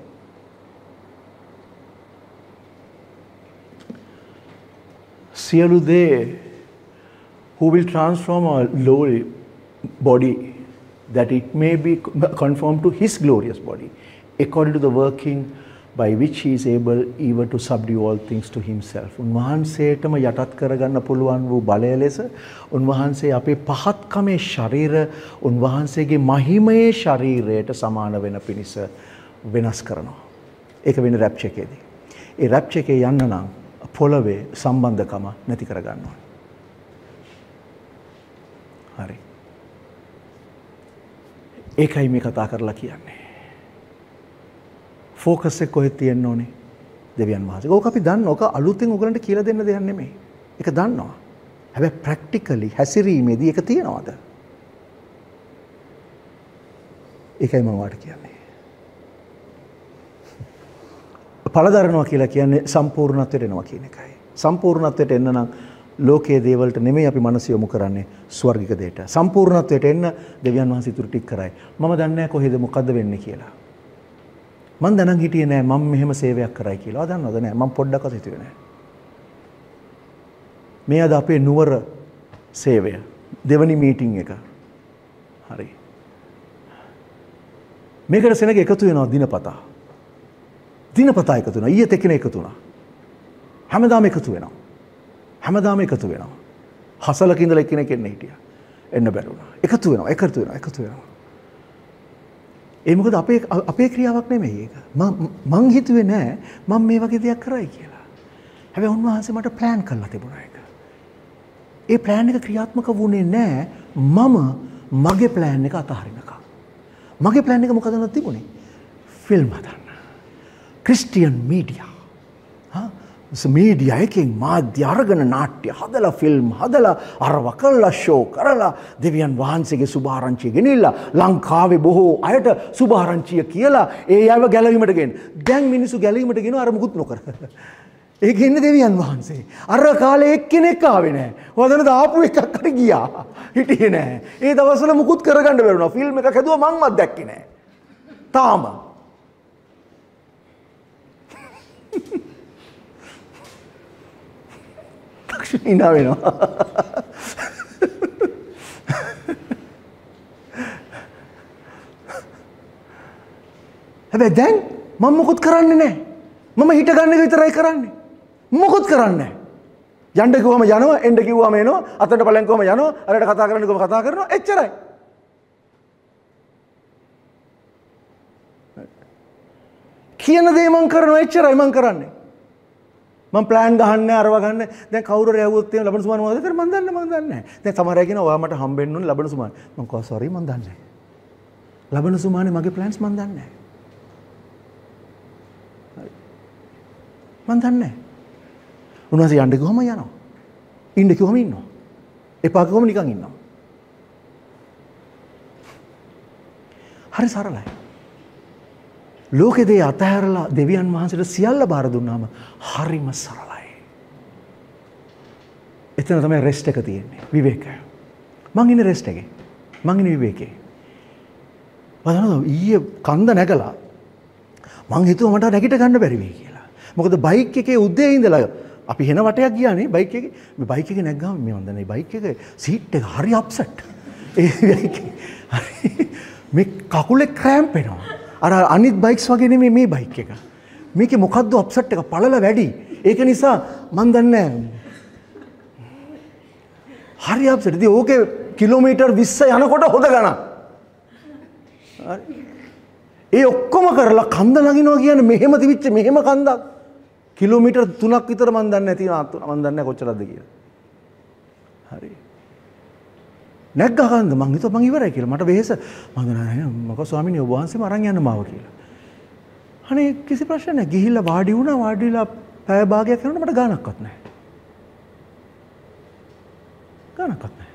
සියලු දේ who will transform our lowly body that it may be conformed to his glorious body according to the working by which he is able even to subdue all things to himself. උන්වහන්සේටම යටත් කරගන්න පුළුවන් වූ බලය ලෙස උන්වහන්සේ අපේ පහත්කමේ ශරීර උන්වහන්සේගේ මහිමයේ ශරීරයට සමාන වෙන පිණිස වෙනස් කරනවා. ඒක වෙන්නේ රැප්චර් එකේදී. ඒ රැප්චර් එකේ යන්න නම් පොළවේ සම්බන්ධකම නැති කරගන්න ඕනේ. හරි. ඒකයි මේ කතා කරලා කියන්නේ. ෆෝකස් එක කොහෙද තියෙන්න ඕනේ? දෙවියන් වහන්සේ. ඕක අපි දන්නවා. ඕක අලුතෙන් ඔයගලන්ට කියලා දෙන්න දෙයක් නෙමෙයි. ඒක දන්නවා. හැබැයි ප්‍රැක්ටිකලි හැසිරීමේදී ඒක තියනවාද? ඒකයි මම වාට කියන්නේ. පළදරනවා කියලා කියන්නේ සම්පූර්ණත්වයට එනවා කියන එකයි. සම්පූර්ණත්වයට එන්න නම් ලෝකයේ දේවල්ට නෙමෙයි අපි මනස යොමු කරන්නේ ස්වර්ගික දෙයට. සම්පූර්ණත්වයට එන්න දෙවියන් වහන්සේ ඉතුරු ටික කරයි. මම දන්නේ නැහැ කොහෙද මොකද්ද වෙන්නේ කියලා. මම දැනන් හිටියේ නෑ මම මෙහෙම සේවයක් කරයි කියලා. දන්නවද නෑ මම පොඩ්ඩක්වත් හිතුවේ නෑ. මේ අද අපේ නුවර සේවය දෙවනි මීටින් එක. හරි. මේකට සෙනග එකතු වෙනවා දිනපතා. දිනපතා එකතු වෙනවා. ඊයේත් එක්කෙනෙක් එකතු වුණා. හැමදාම එකතු වෙනවා. හැමදාම එකතු වෙනවා. හසලක ඉඳලා එක්කෙනෙක් එන්න හිටියා. එන්න බැරුණා. එකතු වෙනවා. ඒ මොකද අපේ ක්‍රියාවක් නෙමෙයි ඒක. මං හිතුවේ නෑ මම මේ වගේ දෙයක් කරයි කියලා. හැබැයි උන්වහන්සේ මට ප්ලෑන් කරලා තිබුණා ඒක. ඒ ප්ලෑන් එක ක්‍රියාත්මක වුණේ නෑ මම මගේ ප්ලෑන් එක අතහරිනකම්. මගේ ප්ලෑන් එක මොකද තිබුණේ? ෆිල්ම් හදන්න. Christian media. මීඩියා එකෙන් මාධ්‍ය අරගෙන නාට්‍ය හදලා ෆිල්ම් හදලා අරව කළා ෂෝ කරලා දෙවියන් වහන්සේගේ සුභාරංචිය ගෙනිලා ලංකාවේ බොහෝ අයට සුභාරංචිය කියලා ඒ අයව ගැලවීමට ගෙන. දැන් මිනිස්සු ගැලවීමට ගෙන අර මුකුත් නොකර. ඒක ඉන්නේ දෙවියන් වහන්සේ. අර කාලේ එක්කෙනෙක් ආවේ නැහැ. හොදනද ආපු එකක් හරි ගියා. හිටියේ නැහැ. ඒ දවස්වල මුකුත් කරගන්න බැරුණා. ෆිල්ම් එකක් හැදුවා මංවත් දැක්කේ නැහැ. තාම ඉනා වෙනවා. හැබැයි දැන් මම මොකුත් කරන්නේ නැහැ. මම හිට ගන්න එක විතරයි කරන්නේ. මොකුත් කරන්නේ නැහැ. යන්න කිව්වම යනවා, එන්න කිව්වම එනවා, අතට බලන් කිව්වම යනවා, අරයට කතා කරන්න කිව්වම කතා කරනවා, එච්චරයි. කියන දේ මං කරනවා එච්චරයි මං කරන්නේ. මම ප්ලෑන් ගහන්නේ අරව ගන්න. දැන් කවුරු හරි ඇහුවොත් එහෙම ලබන සුමාන මොකද කරන්නේ? මම දන්නේ නැහැ. දැන් සමහර අය කියනවා ඔයා මට හම්බෙන්න ඕනේ ලබන සුමාන. මම කව සෝරි මම දන්නේ නැහැ. ලබන සුමානේ මගේ ප්ලෑන්ස් මම දන්නේ නැහැ. මම දන්නේ නැහැ. උන්වහන්සේ යන්න කිව්වම යනවා. ඉන්න කිව්වම ඉන්නවා. එපා කිව්වම නිකන් ඉන්නවා. හරි සරලයි. ලෝකෙදී අතහැරලා දෙවියන් වහන්සේට සියල්ල බාර දුන්නාම හරිම සරලයි. එතන තමයි රෙස්ට් එක තියෙන්නේ. විවේකය. මං ඉන්නේ රෙස්ට් එකේ. මං ඉන්නේ විවේකේ. බලන්න ඊයේ කන්ද නැගලා මං හිතුවා මට නැගිට ගන්න බැරි වෙයි කියලා. මොකද බයික් එකේ උදේ ඉඳලා අපි හෙන වටයක් ගියානේ බයික් එකේ. මේ බයික් එකේ නැග්ගාම මේ මන් දන්නේ බයික් එකේ සීට් එක හරි අප්සෙට්. ඒ බයික් හරි මේ කකුලේ ක්‍රෑම්ප් එනවා. අර අනිත් බයික්ස් වගේ නෙමෙයි මේ බයික් එක. මේකේ මොකද්ද අප්සෙට් එක පළල වැඩි. ඒක නිසා මන් දන්නේ හරි අප්සෙට්. ඉතින් ඕකේ කිලෝමීටර් 20 යනකොට හොද ගණන්. ඒ ඔක්කොම කරලා කන්ද නගිනවා කියන්නේ මෙහෙම තිබිච්ච මෙහෙම කන්දක්. කිලෝමීටර් 3ක් විතර මම දන්නේ නැති මම දන්නේ නැහැ කොච්චරද කියලා. හරි. නැග්ග ගන්න මං හිතුවා මං ඉවරයි කියලා. මට වෙහෙස මං දන්නේ මොකද ස්වාමීනි ඔබ වහන්සේම අරන් යන්න මාව කියලා. අනේ කිසි ප්‍රශ්නයක් නැහැ. ගිහිල්ලා වාඩි වුණා. වාඩිලා පැය භාගයක් යනකොට මට ගානක්වත් නැහැ. ගානක්වත් නැහැ.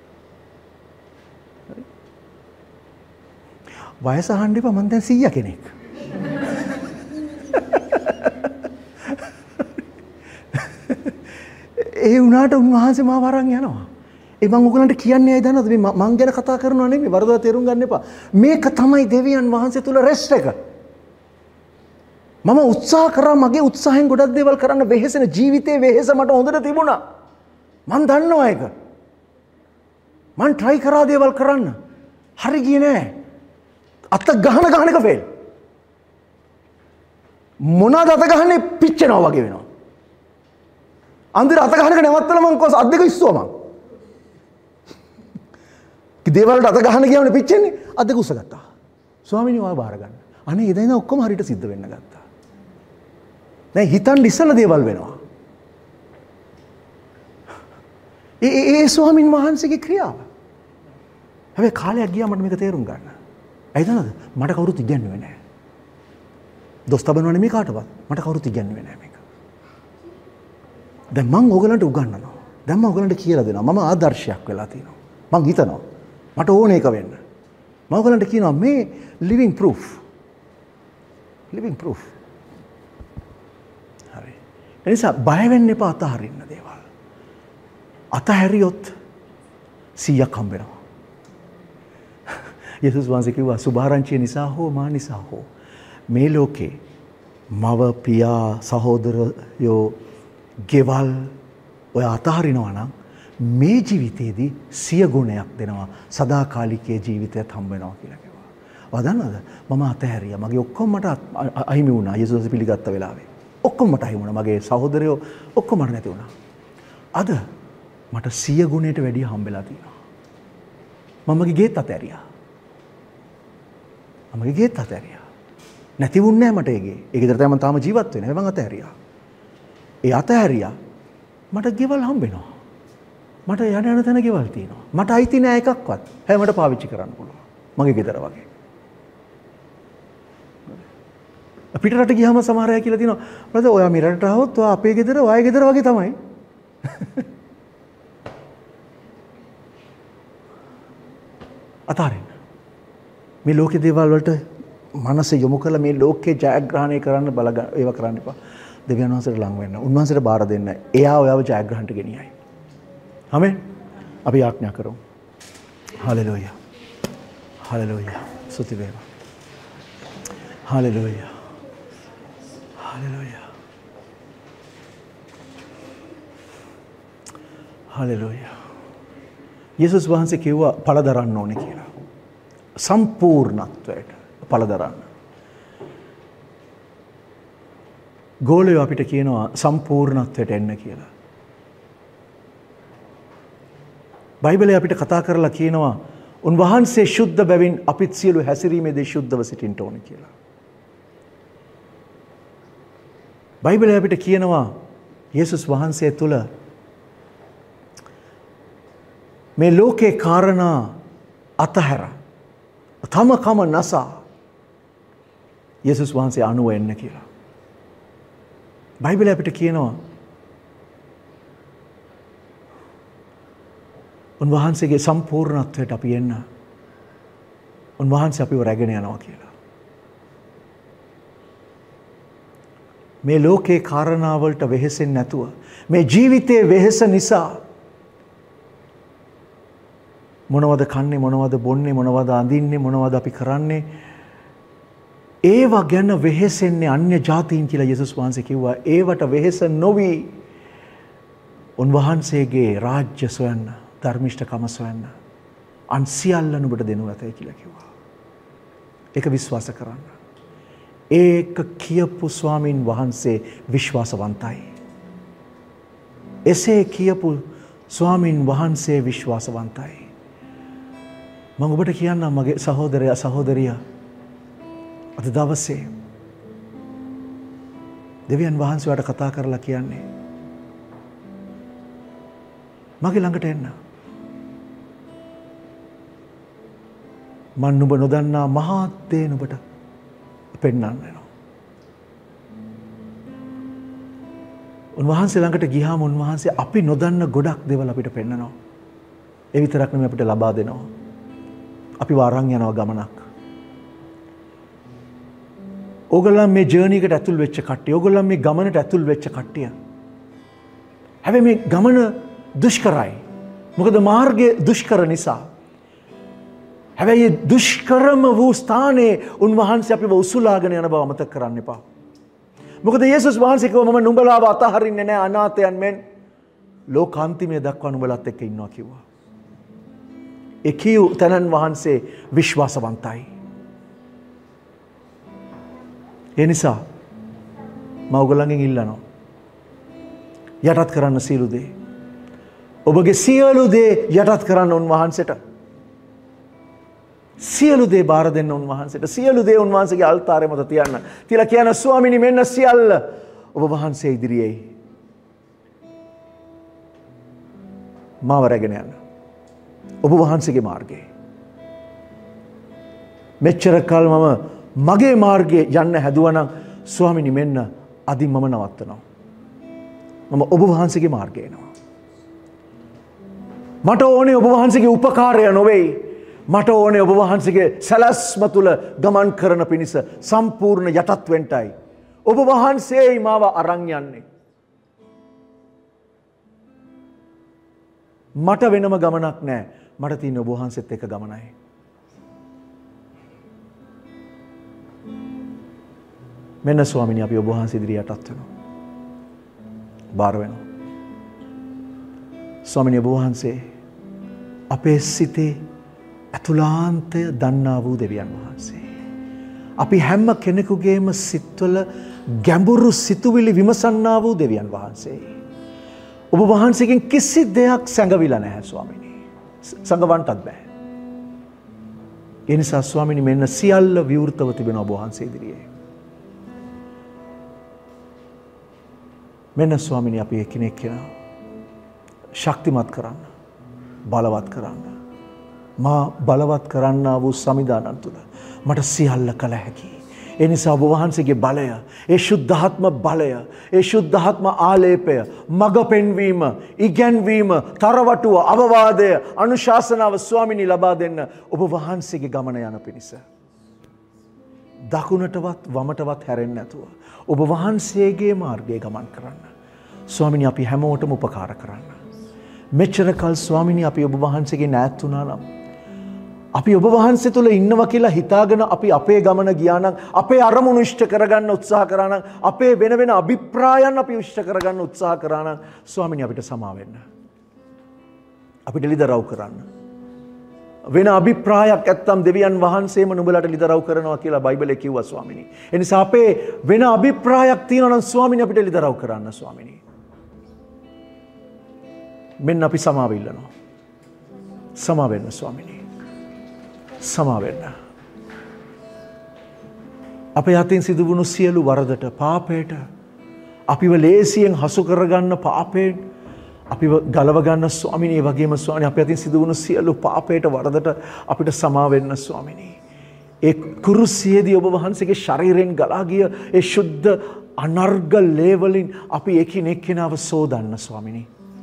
හරි. වයස අහන්න එපා මං දැන් 100 කෙනෙක්. ඒ වුණාට උන්වහන්සේ මාව අරන් යනවා. ඒ මම ඔයගලන්ට කියන්නේ ඇයි දන්නවද? මේ මං ගැන කතා කරනවා නෙමෙයි. වරදවා තේරුම් ගන්න එපා. මේක තමයි දෙවියන් වහන්සේ තුල රෙස්ට් එක. මම උත්සාහ කරා මගේ උත්සාහයෙන් ගොඩක් දේවල් කරන්න වෙහෙසෙන ජීවිතේ වෙහෙස මට හොඳට තිබුණා. මං දන්නවා ඒක. මං try කරා දේවල් කරන්න. හරි ගියේ නෑ. අත ගහන එක ෆේල්. මොනවාද අත ගහන්නේ පිච්චෙනවා වගේ වෙනවා. අන්තිර අත ගහනක නැවත්තලා මං කොස් අත් දෙක ඉස්සුවා මං. දේවල්ට අත ගහන ගියාමනේ පිච්චෙන්නේ. අත් දෙක උස්සගත්තා. ස්වාමීනි ඔයා බාර ගන්න. අනේ එදා ඉඳන් ඔක්කොම හරියට සිද්ධ වෙන්න ගත්තා. දැන් හිතන් ඉස්සලා දේවල් වෙනවා. ඒ ස්වාමීන් වහන්සේගේ ක්‍රියාව. හැබැයි කාලයක් ගියා මට මේක තේරුම් ගන්න. ඇයි දන්නවද? මට කවුරුත් ඉගැන්නුවේ නැහැ. දොස් තබනවා නෙමෙයි කාටවත්. මට කවුරුත් ඉගැන්නුවේ නැහැ මේක. දැන් මම ඕගලන්ට උගන්වනවා. දැන් මම ඕගලන්ට කියලා දෙනවා. මම ආදර්ශයක් වෙලා තියෙනවා. මං හිතනවා මට ඕන එක වෙන්න. මම ඔයගලන්ට කියනවා මේ living proof. living proof. හරි. ඒ නිසා බය වෙන්න එපා අතහරින්න දේවල්. අතහැරියොත් 100ක් හම්බ වෙනවා. යේසුස් වහන්සේ කිව්වා සුභාරංචිය නිසා හෝ මා නිසා හෝ මේ ලෝකේ මව පියා සහෝදරයෝ ගෙවල් ඔය අතහරිනවා නම් මේ ජීවිතේදී 100 ගුණයක් දෙනවා සදාකාලිකයේ ජීවිතයත් හම්බ වෙනවා කියලා කිව්වා. ඔයා දන්නවද? මම අතහැරියා. මගේ ඔක්කොම මට අහිමි වුණා. යේසුස් පිළිගත්ත වෙලාවේ. ඔක්කොම මට අහිමි වුණා. මගේ සහෝදරයෝ ඔක්කොම මට නැති වුණා. අද මට 100 ගුණයට වැඩිය හම්බෙලා තියෙනවා. මම මගේ ගේත් අතහැරියා. මගේ ගේත් අතහැරියා. නැති වුණේ නැහැ මට ඒකේ. ඒක විතර තමයි මම තාම ජීවත් වෙන්නේ. මම අතහැරියා. ඒ අතහැරියා මට ගෙවල් හම්බ වෙනවා. මට යන තැන ගෙවල් තියෙනවා. මට අයිති නෑ එකක්වත්. හැබැයි මට පාවිච්චි කරන්න පුළුවන්. මගේ ගෙදර වගේ. පිටරට ගියාම සමහර අය කියලා තියෙනවා. "බ්‍රදර් ඔයා මෙරට ආවොත් ඔයා අපේ ගෙදර ඔයාගේ ගෙදර වගේ තමයි." අතාරින්න. මේ ලෝකේ දේවල් වලට මනස යොමු කරලා මේ ලෝකේ ජයග්‍රහණය කරන්න ඒව කරන්න එපා. දෙවියන් වහන්සේට ලං වෙන්න. උන්වහන්සේට බාර දෙන්න. එයා ඔයාව ජයග්‍රහණයට ගෙනියයි. ආමෙන්. අපි ආඥා කරමු. හලෙලූයා. හලෙලූයා. ස්තුති වේවා. හලෙලූයා. හලෙලූයා. හලෙලූයා. යේසුස් වහන්සේ කිව්වා පළදරන්න ඕනේ කියලා. සම්පූර්ණත්වයට පළදරන්න. ගෝලයෝ අපිට කියනවා සම්පූර්ණත්වයට එන්න කියලා. බයිබලයේ අපිට කතා කරලා කියනවා උන්වහන්සේ සුද්ධ බැවින් අපිත් සියලු හැසිරීමේදී සුද්ධව සිටින්න ඕනේ කියලා. බයිබලයේ අපිට කියනවා යේසුස් වහන්සේ තුල මේ ලෝකේ කාරණා අතහැර තමකම නසා යේසුස් වහන්සේ අනුව එන්න කියලා. බයිබලයේ අපිට කියනවා උන්වහන්සේගේ සම්පූර්ණත්වයට අපි එන්න. උන්වහන්සේ අපිව රැගෙන යනවා කියලා. මේ ලෝකේ කාරණාවලට වෙහෙසෙන්නේ නැතුව මේ ජීවිතයේ වෙහෙස නිසා මොනවද කන්නේ මොනවද බොන්නේ මොනවද අඳින්නේ මොනවද අපි කරන්නේ ඒවා ගැන වෙහෙසෙන්නේ අන්‍ය ජාතීන් කියලා යේසුස් වහන්සේ කිව්වා. ඒවට වෙහෙස නොවි උන්වහන්සේගේ රාජ්‍ය සොයන්න ධර්මිෂ්ඨකම සොයන්න අන් සියල්ල නුඹට දෙනු ඇතයි කියලා කිව්වා. ඒක විශ්වාස කරන්න. ඒක කියපු ස්වාමින් වහන්සේ විශ්වාසවන්තයි. එසේ කියපු ස්වාමින් වහන්සේ විශ්වාසවන්තයි. මම ඔබට කියන්නම් මගේ සහෝදරයා සහෝදරිය අද දවසේ දෙවියන් වහන්සේ වට කතා කරලා කියන්නේ මගේ ළඟට එන්න. මන් නුඹ නොදන්නා මහත් දේ නුඹට පෙන්වන්න වෙනවා. උන්වහන්සේ ළඟට ගියාම උන්වහන්සේ අපි නොදන්න ගොඩක් දේවල් අපිට පෙන්වනවා. ඒ විතරක් නෙමෙයි අපිට ලබා දෙනවා. අපිව අරන් යනවා ගමනක්. ඕගොල්ලන් මේ ජර්නි එකට ඇතුල් වෙච්ච කට්ටිය, ඕගොල්ලන් මේ ගමනට ඇතුල් වෙච්ච කට්ටිය. හැබැයි මේ ගමන දුෂ්කරයි. මොකද මාර්ගය දුෂ්කර නිසා. හැබැයි මේ දුෂ්කරම වූ ස්ථානයේ උන්වහන්සේ අපිව උසුලාගෙන යන බව අමතක කරන්න එපා. මොකද යේසුස් වහන්සේ කිව්වා මම නුඹලාව අතහරින්නේ නැහැ අනාථයන් මෙන් ලෝකාන්තිමය දක්වා නුඹලත් එක්ක ඉන්නවා කිව්වා. ඒ කියු තනන් වහන්සේ විශ්වාසවන්තයි. ඒ නිසා මම ඔයගොල්ලන්ගෙන් ඉල්ලනවා යටත් කරන්න සියලු දේ. ඔබගේ සියලු දේ යටත් කරන්න උන්වහන්සේට. සියලු දේ බාර දෙන්න උන්වහන්සේට. සියලු දේ උන්වහන්සේගේ අල්තාරේ මත තියන්න. තියලා කියන ස්වාමිනී මෙන්න සියල්ල ඔබ වහන්සේ ඉදිරියේ මාව රැගෙන යන්න. ඔබ වහන්සේගේ මාර්ගයේ. මෙච්චර කල් මම මගේ මාර්ගයේ යන්න හැදුවනම් ස්වාමිනී මෙන්න අදින් මම නවත්තනවා. මම ඔබ වහන්සේගේ මාර්ගයේ එනවා. මට ඕනේ ඔබ වහන්සේගේ උපකාරය නොවේයි. මට ඕනේ ඔබ වහන්සේගේ සැලැස්ම තුල ගමන් කරන පිණිස සම්පූර්ණ යටත් වෙන්නයි. ඔබ වහන්සේයි මාව අරන් යන්නේ. මට වෙනම ගමනක් නැහැ. මට තියෙන ඔබ වහන්සේත් එක්ක ගමනයි. මෙන්න ස්වාමිනී අපි ඔබ වහන්සේ ඉදිරියට යටත් වෙනවා. බාර වෙනවා. ස්වාමිනී ඔබ වහන්සේ අපේ සිතේ අතුලාන්තය දන්නා වූ දෙවියන් වහන්සේ. අපි හැම කෙනෙකුගේම සිත්වල ගැඹුරු සිතුවිලි විමසන්නා වූ දෙවියන් වහන්සේ. ඔබ වහන්සේගෙන් කිසි දෙයක් සැඟවිලා නැහැ ස්වාමිනී. සඟවන්නත් බෑ. ඒ නිසා ස්වාමිනී මෙන්න සියල්ල විවෘතව තිබෙන ඔබ වහන්සේ ඉදිරියේ. මෙන්න ස්වාමිනී අපි එකිනෙක කෙනා ශක්තිමත් කරන්න, බලවත් කරන්න. මා බලවත් කරන්නා වූ සමිදානන් තුළ මට සියල්ල කළ හැකි. ඒ නිසා ඔබ වහන්සේගේ බලය, ඒ ශුද්ධාත්ම බලය, ඒ ශුද්ධාත්ම ආලේපය, මඟ පෙන්වීම, ඉගැන්වීම, තරවටුව, අවවාදය, අනුශාසනාව ස්වාමිනී ලබා දෙන්න ඔබ වහන්සේගේ ගමන යන පිණිස. දකුණටවත් වමටවත් හැරෙන්නේ නැතුව ඔබ වහන්සේගේ මාර්ගයේ ගමන් කරන්න. ස්වාමිනී අපි හැමෝටම උපකාර කරන්න. මෙච්චර කල් ස්වාමිනී අපි ඔබ වහන්සේගෙන් ඈත් වුණා නම්, අපි ඔබ වහන්සේ තුල ඉන්නවා කියලා හිතාගෙන අපි අපේ ගමන ගියා නම්, අපේ අරමුණු ඉෂ්ට කරගන්න උත්සාහ කරා නම්, අපේ වෙන වෙන අභිප්‍රායන් අපි ඉෂ්ට කරගන්න උත්සාහ කරා නම් ස්වාමිනී අපිට සමා වෙන්න. අපිට ලිදරව් කරන්න. වෙන අභිප්‍රායක් නැත්තම් දෙවියන් වහන්සේම නුඹලට ලිදරව් කරනවා කියලා බයිබලයේ කිව්වා ස්වාමිනී. ඒ නිසා අපේ වෙන අභිප්‍රායක් තියෙනවා නම් ස්වාමිනී අපිට ලිදරව් කරන්න ස්වාමිනී. මෙන්න අපි සමාව ඉල්ලනවා. සමා වෙන්න ස්වාමිනී. සමා වෙන්න. අපේ අතින් සිදු වුණු සියලු වරදට, පාපයට, අපිව ලේසියෙන් හසු කරගන්න පාපයෙන් අපිව ගලව ගන්න ස්වාමිනී, වගේම ස්වාමිනී අපේ අතින් සිදු වුණු සියලු පාපයට, වරදට අපිට සමා වෙන්න ස්වාමිනී. ඒ කුරුසියේදී ඔබ වහන්සේගේ ශරීරයෙන් ගලා ගිය ඒ ශුද්ධ අනර්ග ලේ වලින් අපි එකිනෙක කෙනාව සෝදන්න ස්වාමිනී.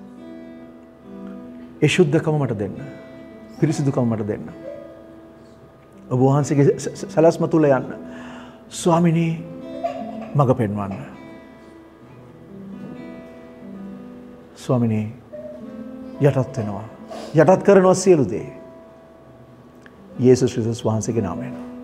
ඒ ශුද්ධකම මට දෙන්න. පිරිසිදුකම මට දෙන්න. ඔබ වහන්සේගේ සලස්ම තුල යන්න. ස්වාමිනී මඟ පෙන්වන්න. ස්වාමිනී යටත් වෙනවා. යටත් කරනවා සියලු දේ. යේසුස් ක්‍රිස්තුස් වහන්සේගේ නාමයෙන්.